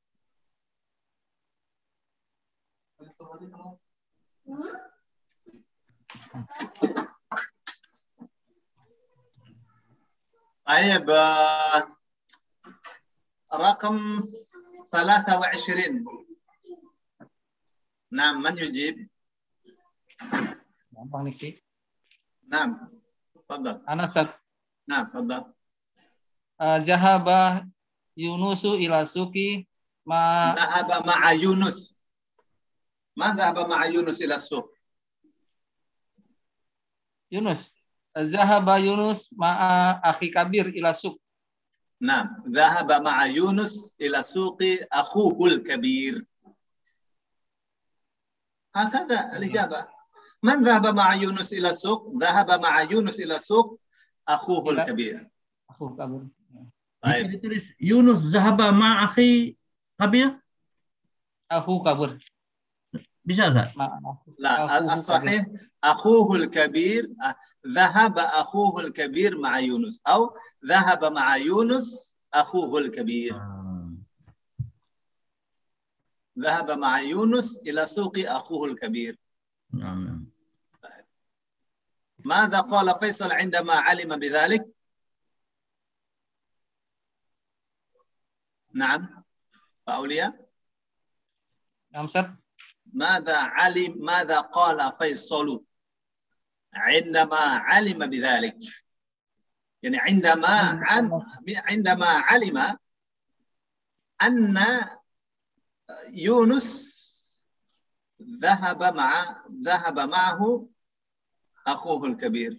طيب رقم ثلاثة وعشرين. نعم من يجيب؟ Gampang nih sih. نعم تفضل. Ana Ustaz. نعم تفضل. Uh, Jahaba Yunusu ila suki ma ذهب مع يونس. ما ذهب مع يونس إلى السوق؟ Yunus. Zahaba Yunus ma'a akhi kabir ila suq. نعم ذهب مع يونس إلى سوق أخوه الكبير. هكذا الإجابة. من ذهب مع يونس إلى السوق؟ ذهب مع يونس إلى السوق أخوه الكبير. Akhu kabir. طيب. Ditulis Yunus zahaba ma akhi kabir. Akhu kabir. Bisa Ustaz? لا الصحيح أخوه الكبير ذهب أخوه الكبير مع يونس أو ذهب مع يونس أخوه الكبير. ذهب مع يونس إلى سوق أخوه الكبير. نعم. ماذا قال فيصل عندما علم بذلك؟ نعم فأولياء. نعم Ustaz. ماذا علم ماذا قال فيصل عندما علم بذلك؟ يعني عندما عندما علم أن يونس ذهب مع ذهب معه أخوه الكبير.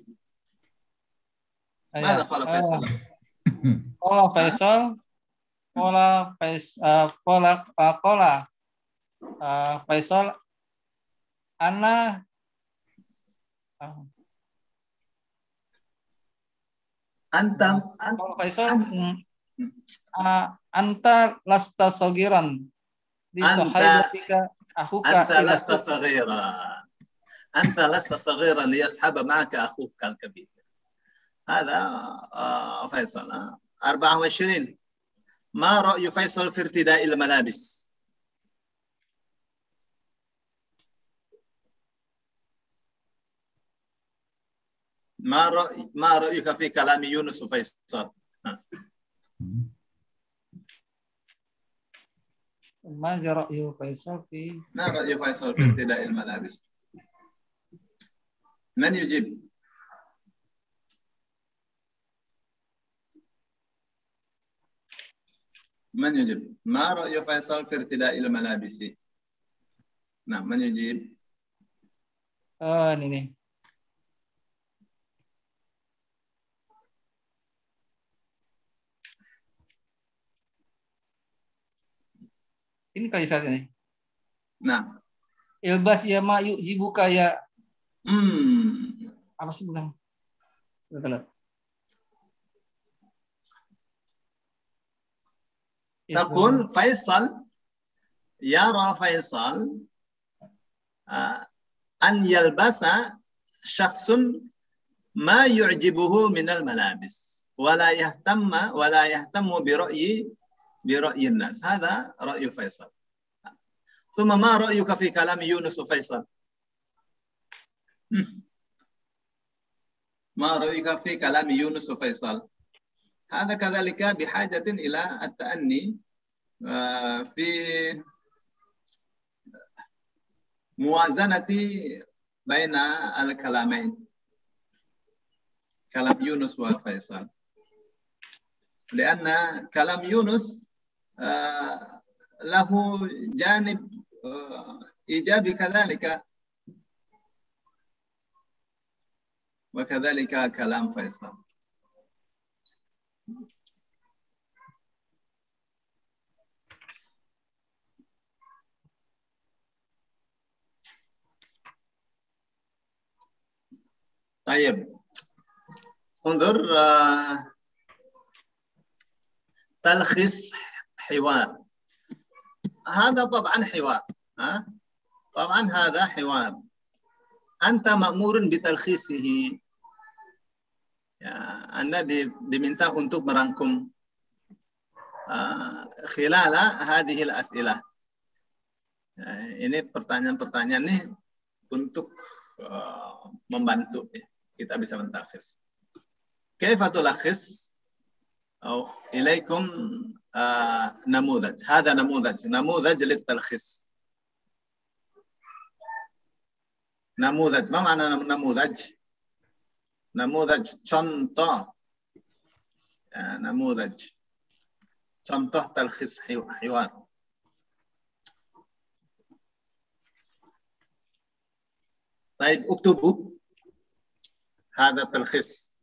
ماذا قال فيصل؟ قال فيصل قال فيصل قال قال Uh, Faisal, Ana, uh, Antam, Antam, Faisal, uh, Anta lasta sogiran di sahabatika. Akhuka أنت ila لست suq. صغيرا أنت لست صغيرا ليصحب معك أخوك الكبير. هذا آه فيصل. آه. أربعة وعشرين. ما رأي فيصل في ارتداء الملابس؟ ما رأي ما رأيك في كلام يونس وفيصل؟ ما رأي فيصل في ما رأي فيصل في ارتداء الملابس؟ من يجيب؟ من يجيب؟ ما رأي فيصل في ارتداء الملابس؟ نعم، من يجيب؟ Oh, ini nih. Ini kali saat ini. Nah. Ilbas ya ma yuk jibuka ya. Hmm. Apa sih bilang? Betul. تقول فيصل يرى فيصل أن يلبس شخص ما يعجبه من الملابس ولا يهتم ولا يهتم برأي برأي الناس. هذا رأي فيصل. ثم ما رأيك في كلام يونس وفيصل؟ ما رأيك في كلام يونس وفيصل؟ هذا كذلك بحاجة إلى التأني في موازنة بين الكلامين، كلام يونس وفيصل، لأن كلام يونس له جانب إيجابي كذلك، وكذلك كلام فيصل. طيب انظر تلخيص حوار. هذا طبعا حوار، ها؟ طبعا هذا حوار أنت مأمور بتلخيصه. Ya, Anda di, diminta untuk merangkum uh, khilala hadhil as'ilah. Ya, ini pertanyaan-pertanyaan ini untuk uh, membantu ya, kita bisa mentalkhis. Kaifa tulakhis? أو إليكم uh, نموذج. هذا نموذج نموذج للتلخيص. نموذج. ما معنى نموذج؟ نموذج contoh. Ya, نموذج contoh تلخيص حوار. طيب اكتبوا هذا التلخيص.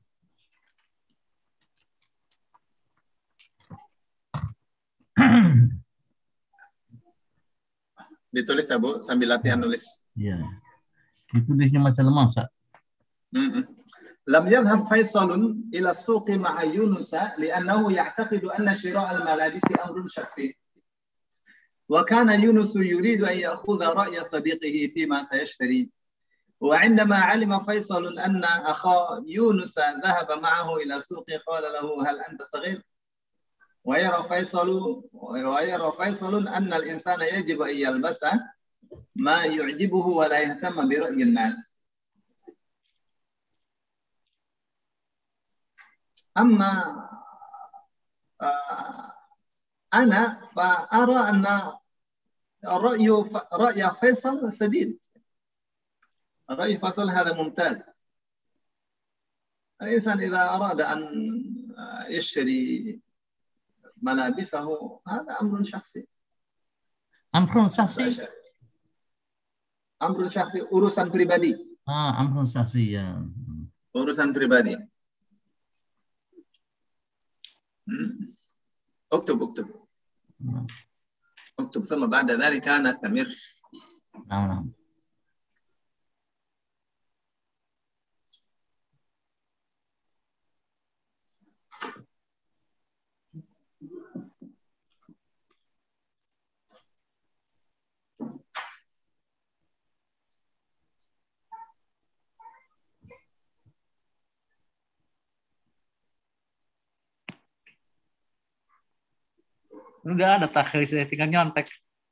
Ditulis ya Bu, sambil latihan nulis. Ya. Ditulisnya masa lemah, Ustaz. لم يذهب فيصل إلى السوق مع يونس لأنه يعتقد أن شراء الملابس أمر شخصي، وكان يونس يريد أن يأخذ رأي صديقه فيما سيشتري. وعندما علم فيصل أن أخا يونس ذهب معه إلى السوق قال له هل أنت صغير؟ ويرى فيصل ويرى فيصل أن الإنسان يجب أن يلبس ما يعجبه ولا يهتم برأي الناس. أما أنا فأرى أن رأي رأي فيصل سديد. رأي فيصل هذا ممتاز. الإنسان إذا أراد أن يشتري ملابسه هذا أمر شخصي. أمر شخصي. أمر شخصي, urusan pribadi. Ah, أمر شخصي ya. Urusan pribadi. Hmm. اكتب اكتب اكتب ثم بعد ذلك نستمر. نعم نعم. Udah ada takhir, saya tinggal nyontek.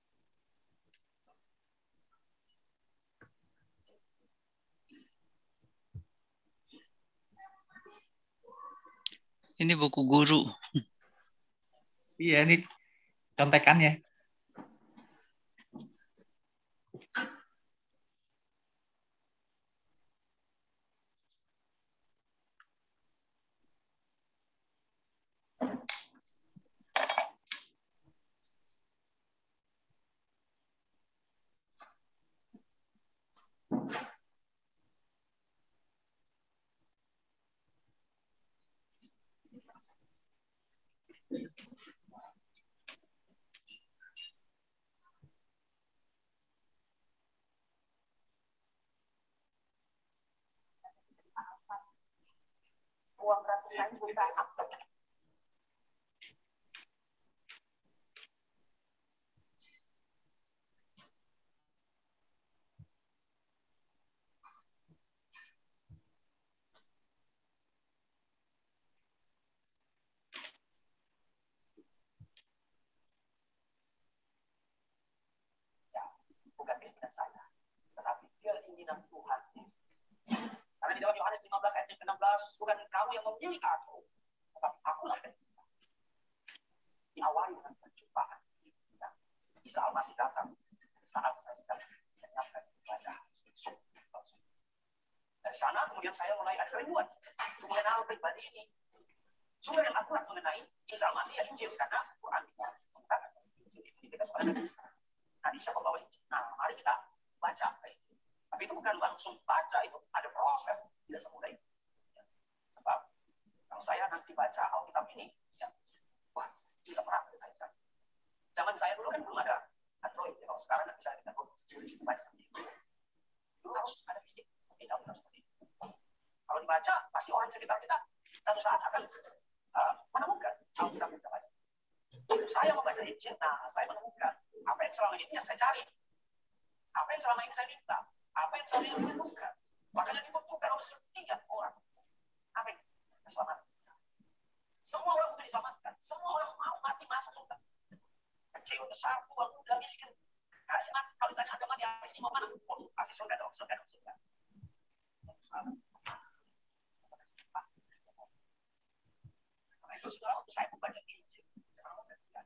Ini buku guru. Iya, ini contekannya. Bukan keinginan saya, tetapi keinginan Tuhan Yesus. Karena di dalam Yohanes lima belas ayat yang ke enam belas, bukan kamu yang memilih aku, tetapi akulah yang memilih. Diawali dengan perjumpaan. Ya. Isa Al-Masih datang saat saya sedang menyiapkan ibadah. Dari sana kemudian saya mulai ada kerinduan untuk mengenal pribadi ini. Sumber yang akurat mengenai Isa Al-Masih ya Injil, karena Quran tidak mengatakan Injil itu diberikan kepada Kristen. Nah, Isa membawa Injil. Nah, mari kita baca Injil. Tapi itu bukan langsung baca, itu ada proses, tidak semudah itu. Ya. Sebab kalau saya nanti baca Alkitab ini, ya, wah, bisa perang dengan saya. Zaman saya dulu kan belum ada Android, ya. Kalau sekarang bisa kita baca sendiri. Dulu harus ada fisik, seperti itu, harus seperti itu. Kalau dibaca, pasti orang sekitar kita satu saat akan uh, menemukan Alkitab yang kita baca. Saya membaca Injil, nah saya menemukan apa yang selama ini yang saya cari, apa yang selama ini saya minta, apa yang selama ini saya butuhkan, makanya dibutuhkan oleh setiap orang. Apa yang keselamatan? Semua orang butuh diselamatkan, semua orang mau mati masuk surga. Kecil, besar, tua, muda, miskin. Kalian mati, kalau ditanya agama di hari ini mau mana? Oh, pasti surga dong, surga dong, surga. Karena itu saudara, waktu saya membaca Injil, saya membaca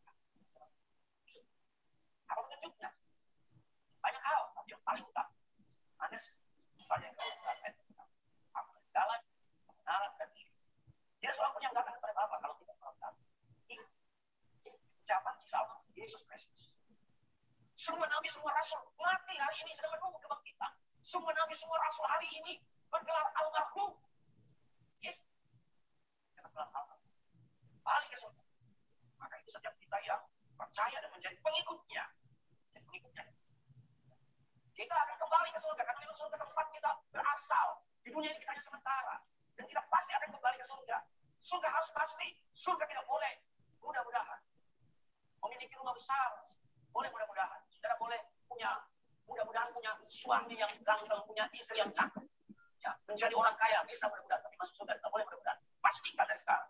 apa petunjuknya? Banyak hal, tapi yang paling utama, ada misalnya kalau saya tentang apa jalan, kebenaran dan hidup. Tidak seorang pun yang datang kepada Bapa kalau tidak melalui ini. Ucapan Isa Al-Masih Yesus Kristus. Semua nabi, semua rasul mati hari ini sedang menunggu kebangkitan. Semua nabi, semua rasul hari ini bergelar almarhum. Yes. Kita bergelar almarhum. Balik ke surga. Maka itu setiap kita yang percaya dan menjadi pengikutnya. Jadi pengikutnya. Kita akan kembali ke surga karena memang surga tempat kita berasal. Di dunia ini kita hanya sementara. Dan kita pasti akan kembali ke surga. Surga harus pasti. Surga tidak boleh. Mudah-mudahan. Memiliki rumah besar. Boleh mudah-mudahan. Saudara boleh punya, mudah-mudahan punya suami yang ganteng, punya istri yang cakep. Ya, menjadi orang kaya bisa mudah-mudahan. Tapi masuk surga tidak boleh mudah-mudahan. Pastikan dari sekarang.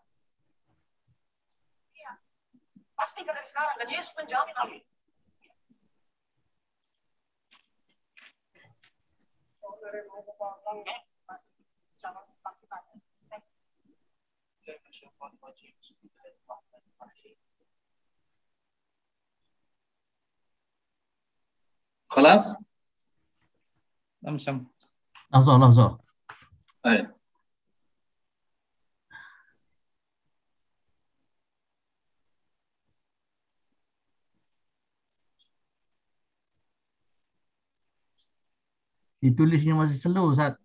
Iya. Pastikan dari sekarang. Dan Yesus menjamin hal ini. خلاص؟ Langsung. Langsung, langsung. أيه. Ditulisnya masih slow, Ustaz.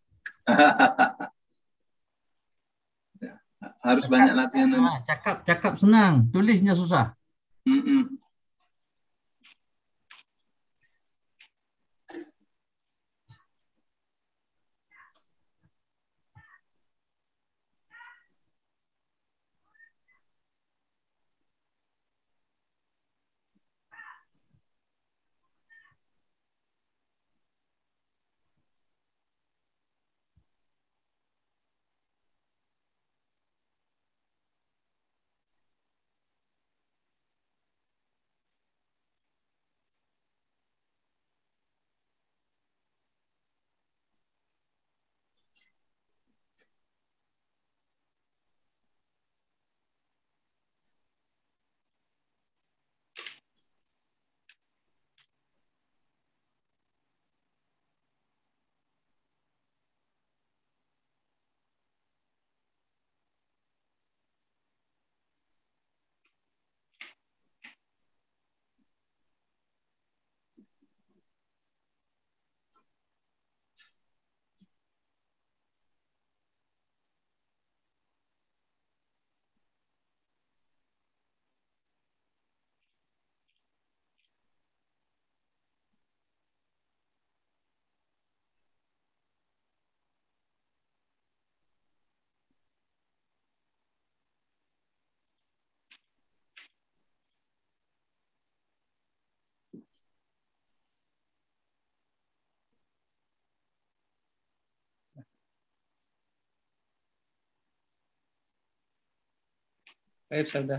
Harus banyak latihan. Nah, cakap, cakap senang. Tulisnya susah. Mm-mm. Baik, sudah.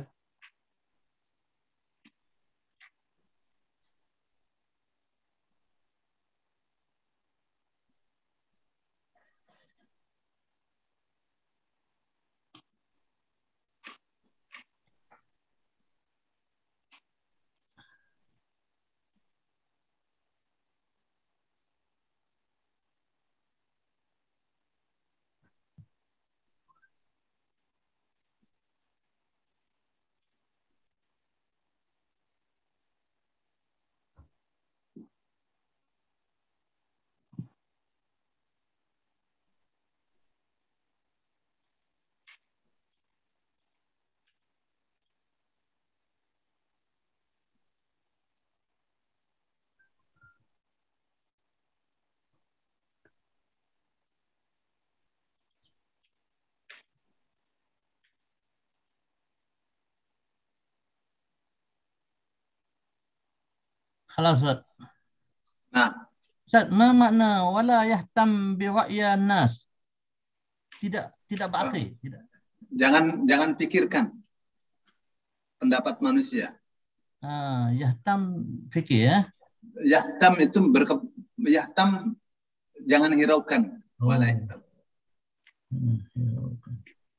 خلاص Ustaz. Nah, Ustaz, ma makna wala yahtam bi ra'ya nas? Tidak tidak berakhir, tidak. jangan jangan pikirkan pendapat manusia. Ah, yahtam fikir ya. Yahtam itu berke, yahtam jangan hiraukan. Oh. Wala yahtam. Hmm, ya, oke.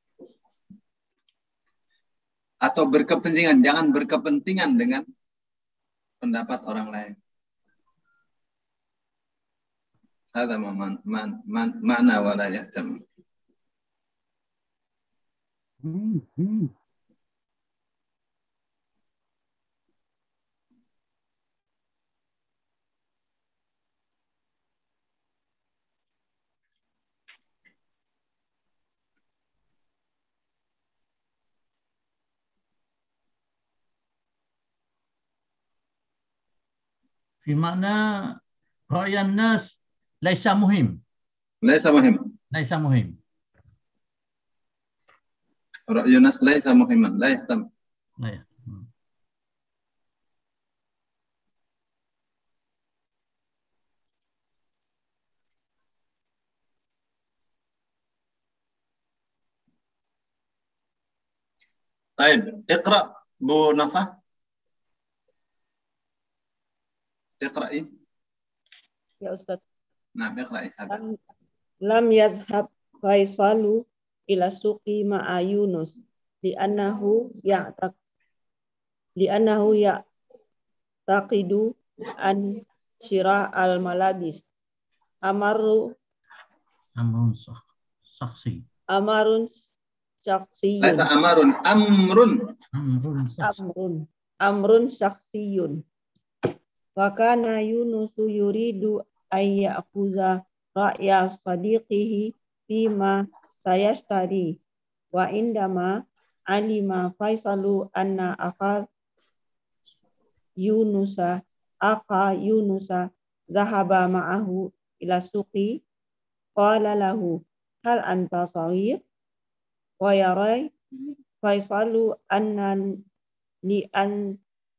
Atau berkepentingan, jangan berkepentingan dengan pendapat orang lain. Ada man, man, man, makna wala yahtam. Hmm, hmm. Fi makna ra'ya nas laisa muhim. Laisa muhim. Laisa muhim. Ra'yu nas laisa muhiman, la yahtam. Nah, ya. Hmm. طيب اقرأ بو نفا. اقرأي. Ya Ustaz. نعم اقرأي هذا. Lam, lam yazhab Faisalu ila suqi ma'a Yunus li'annahu ya'taq li'annahu ya'taqidu an syira' al-malabis. Amaru Amrun sakh saksi. amarun syaksiyun. Laisa amarun, amrun. Amrun saksi. Amrun. Amrun syaksiyun. Wa kana Yunusu yuridu ayya'khudha ra'ya sadiqihi fima sayashtari. Wa indama alima Faisalu anna akha Yunusa akha Yunusa zahaba ma'ahu ila suqi qala lahu hal anta saghir wa yarai Faisalu anna li an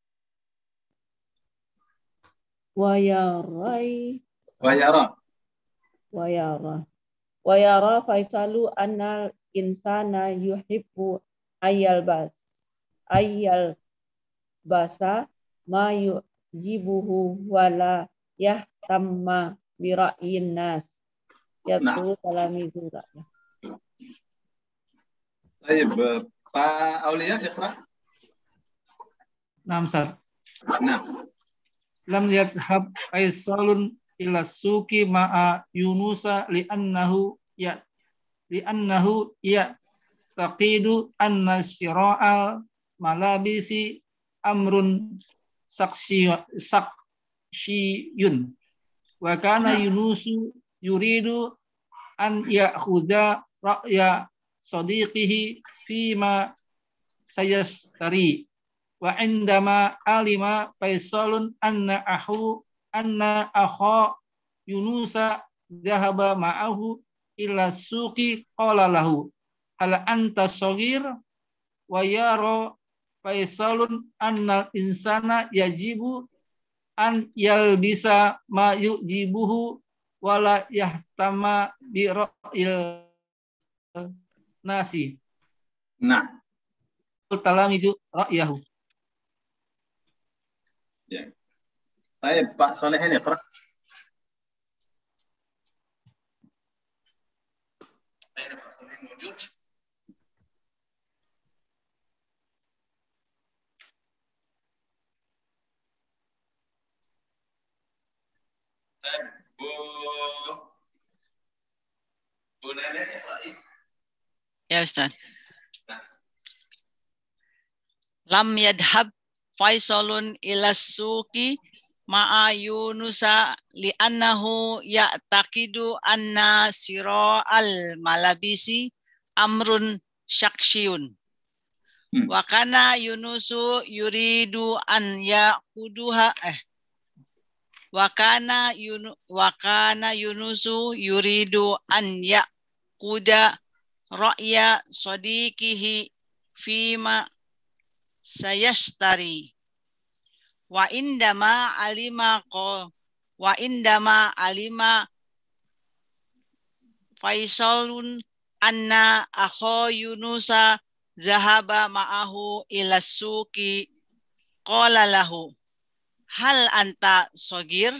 wa yarai Wa yara. wa yara wa yara Faisalu anna insana yuhibbu ayyal bas ayyal basa ma yujibuhu wala yahtamma bi ra'yin nas yadkhulu talamizu ra'yah. طيب Pak Aulia iqra. Nah, Ustaz. Nah, Lam yazhab Aisalun ila suki ma'a Yunusa li'annahu ya li'annahu ya taqidu anna syira'al malabisi amrun saksi saksiyun wa kana Yunusu yuridu an ya'khudha ra'ya sadiqihi fima sayastari wa indama alima Faisalun anna ahu anna akha Yunusa dhahaba ma'ahu ila suqi qala lahu hal anta saghir wa yara Faisalun anna insana yajibu an yalbisa ma yujibuhu wala yahtama bi ra'il nasi. nah. talamizu ra'yahu. Ya. Baik, Pak Solehin iqra. Aina Pak Solehin wujud? Bu Bu Nana iqra'i. Ya Ustaz. Lam yadhab Faisalun ila suqi ma'a Yunusa li'annahu ya'taqidu anna sira'al malabisi amrun syaksyun. Hmm. Wa kana Yunusu yuridu an yaquduha eh wa kana yunu wa kana Yunusu yuridu an yaquda ra'ya sadiqihi fima sayashtari wa indama alima ko wa indama alima Faisalun anna akho Yunusa zahaba ma'ahu ila suqi qala lahu hal anta sogir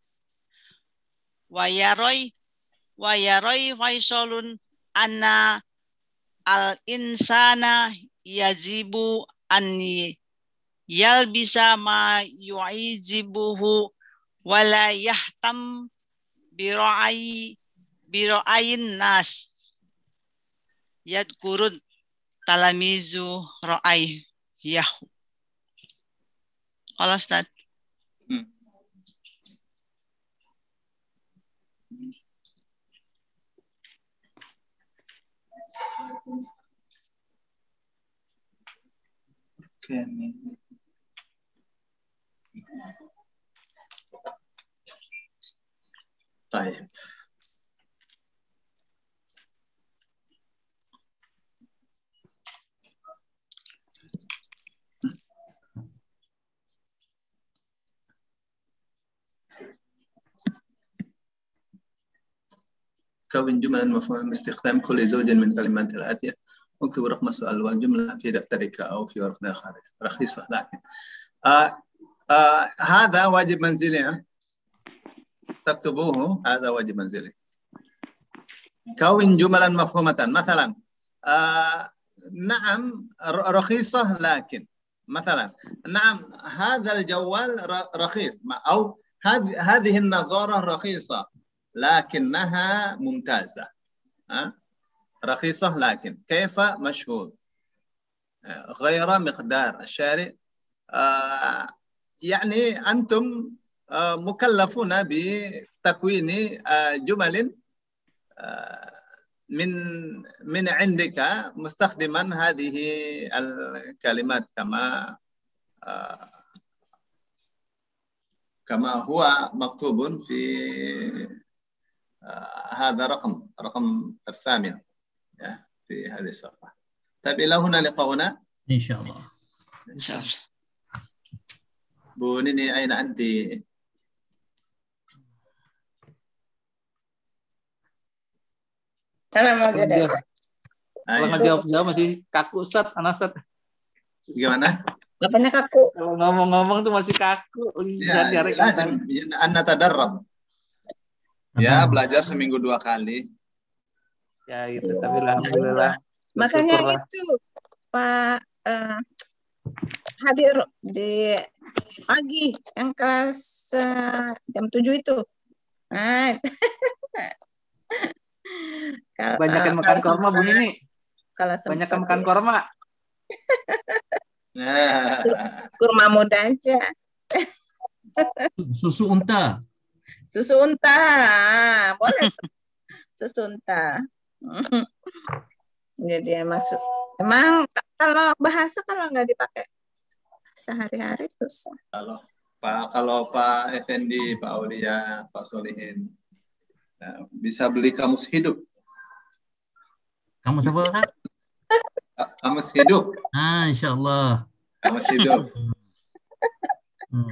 wa yaroi wa yaroi Faisalun anna al insana yazibu anni yalbisa ma yu'izibuhu wala yahtam bira'ayi bira'ayin nas yadkurun talamizu ra'ay yahu. Kalau Ustaz. Hmm. Okay. طيب كون جملا مفهوما باستخدام كل زوج من كلمات الآتية. اكتب رقم السؤال والجملة في دفترك أو في ورقة الخارج. رخيصة لكن آه آه هذا واجب منزلي. تكتبوه هذا واجب منزلي. كون جملا مفهومة مثلا آه نعم رخيصة لكن مثلا نعم هذا الجوال رخيص أو هذه النظارة رخيصة لكنها ممتازة. أه؟ رخيصة لكن كيف مشهور غير مقدار الشارع. آه يعني أنتم آه مكلفون بتكوين آه جمل آه من من عندك مستخدما هذه الكلمات كما آه كما هو مكتوب في آه هذا رقم رقم الثامن في هذه الصفحة. طيب إلى هنا لقاؤنا إن شاء الله. إن شاء الله. Bu Nini, أين أنت؟ Karena mau jadi. Kalau ngejawab jawab masih kaku Ustaz, anak Ustaz. Gimana? Apanya kaku? Kalau ngomong-ngomong tuh masih kaku. Ya, lazim. Anda tadarrab. Ya, belajar seminggu dua kali. Ya gitu, tapi alhamdulillah. Makanya itu Pak uh, hadir di pagi yang kelas uh, jam tujuh itu. Nah, banyak yang makan korma Bu Nini. Kalau banyak yang makan korma. Kurma muda aja. Susu unta. Susu unta, boleh. Susu unta. Jadi masuk. Emang kalau bahasa kalau nggak dipakai sehari-hari susah. Kalau Pak kalau Pak Effendi, Pak Aulia, Pak Solihin nah, bisa beli kamus hidup. Kamus apa Kak? Kamus hidup. Ah, insya Allah. Kamus hidup. hmm.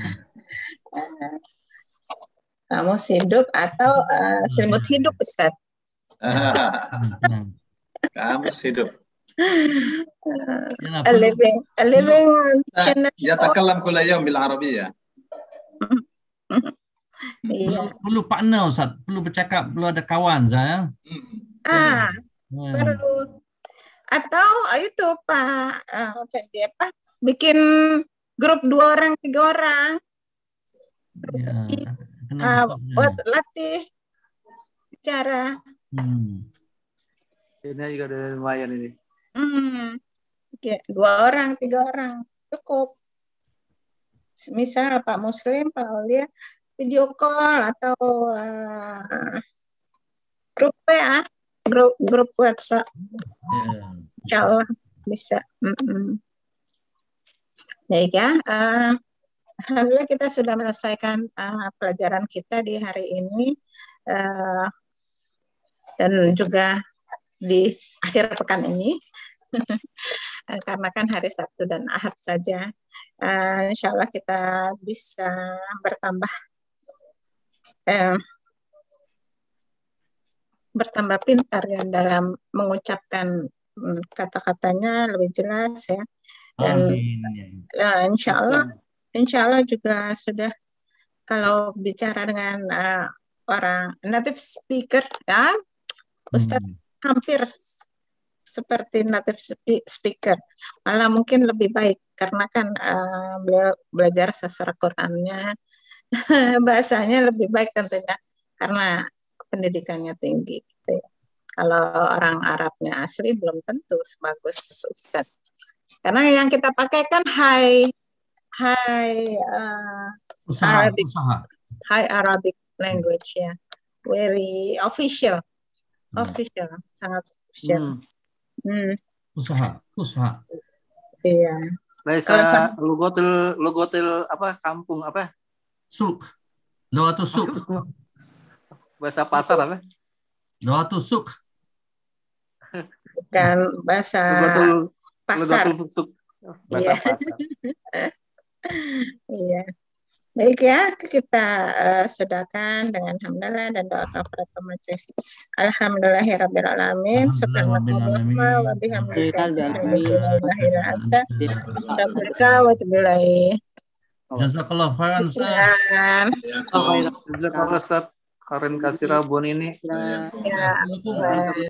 Kamus hidup atau uh, selimut hidup Ustaz. Kamus hidup. Yalah, A perlu, living, a living channel. يتكلم كل يوم بالعربية. Iya. perlu, perlu partner Ustaz, perlu bercakap, perlu ada kawan saya. Ah, Hmm. perlu. Atau itu Pak, uh, Fendi, apa? Bikin grup dua orang, tiga orang. Ya, kena Ah, besar, buat ya. latih bicara. Hmm. Ini juga udah lumayan ini. Hmm. Oke, dua orang, tiga orang cukup. Misal Pak Muslim, Pak Aulia video call atau uh, grup W A, grup grup WhatsApp, Ya. insya Allah bisa. Mm-mm. Baik ya, uh, alhamdulillah kita sudah menyelesaikan uh, pelajaran kita di hari ini uh, dan juga di akhir pekan ini. Karena kan hari Sabtu dan Ahad saja, uh, insya Allah kita bisa bertambah eh, bertambah pintar ya dalam mengucapkan mm, kata-katanya lebih jelas ya. Dan Amin. ya, insya Allah, insya Allah juga sudah kalau bicara dengan uh, orang native speaker ya, Ustadz Hmm. hampir seperti native speaker, malah mungkin lebih baik karena kan uh, beliau belajar sastra Qurannya, bahasanya lebih baik tentunya karena pendidikannya tinggi. Gitu ya. Kalau orang Arabnya asli belum tentu sebagus Ustaz. Karena yang kita pakai kan high high uh, Usaha, Arabic, usaha. high Arabic language ya, very official, Hmm. official, sangat official. Hmm. Hmm, Usaha, usaha. iya. Bahasa Kalau sama- logotil logotil apa kampung apa? Suk. Doa tu suk. Bahasa pasar apa? Doa tu suk. Bukan bahasa Logotil pasar. logotil suk. Bahasa Iya. pasar. Iya. Baik ya, kita uh, sudahkan dengan hamdalah dan doa kafaratul majelis. Alhamdulillahirabbil alamin. Subhanakallahumma wa bihamdika asyhadu an la ilaha illa anta astaghfiruka wa atubu ilaik. Jazakallah khairan Ustaz. Sekian. Jazakallah Ustaz. Karen Kasira Bon ini. Ya, baik.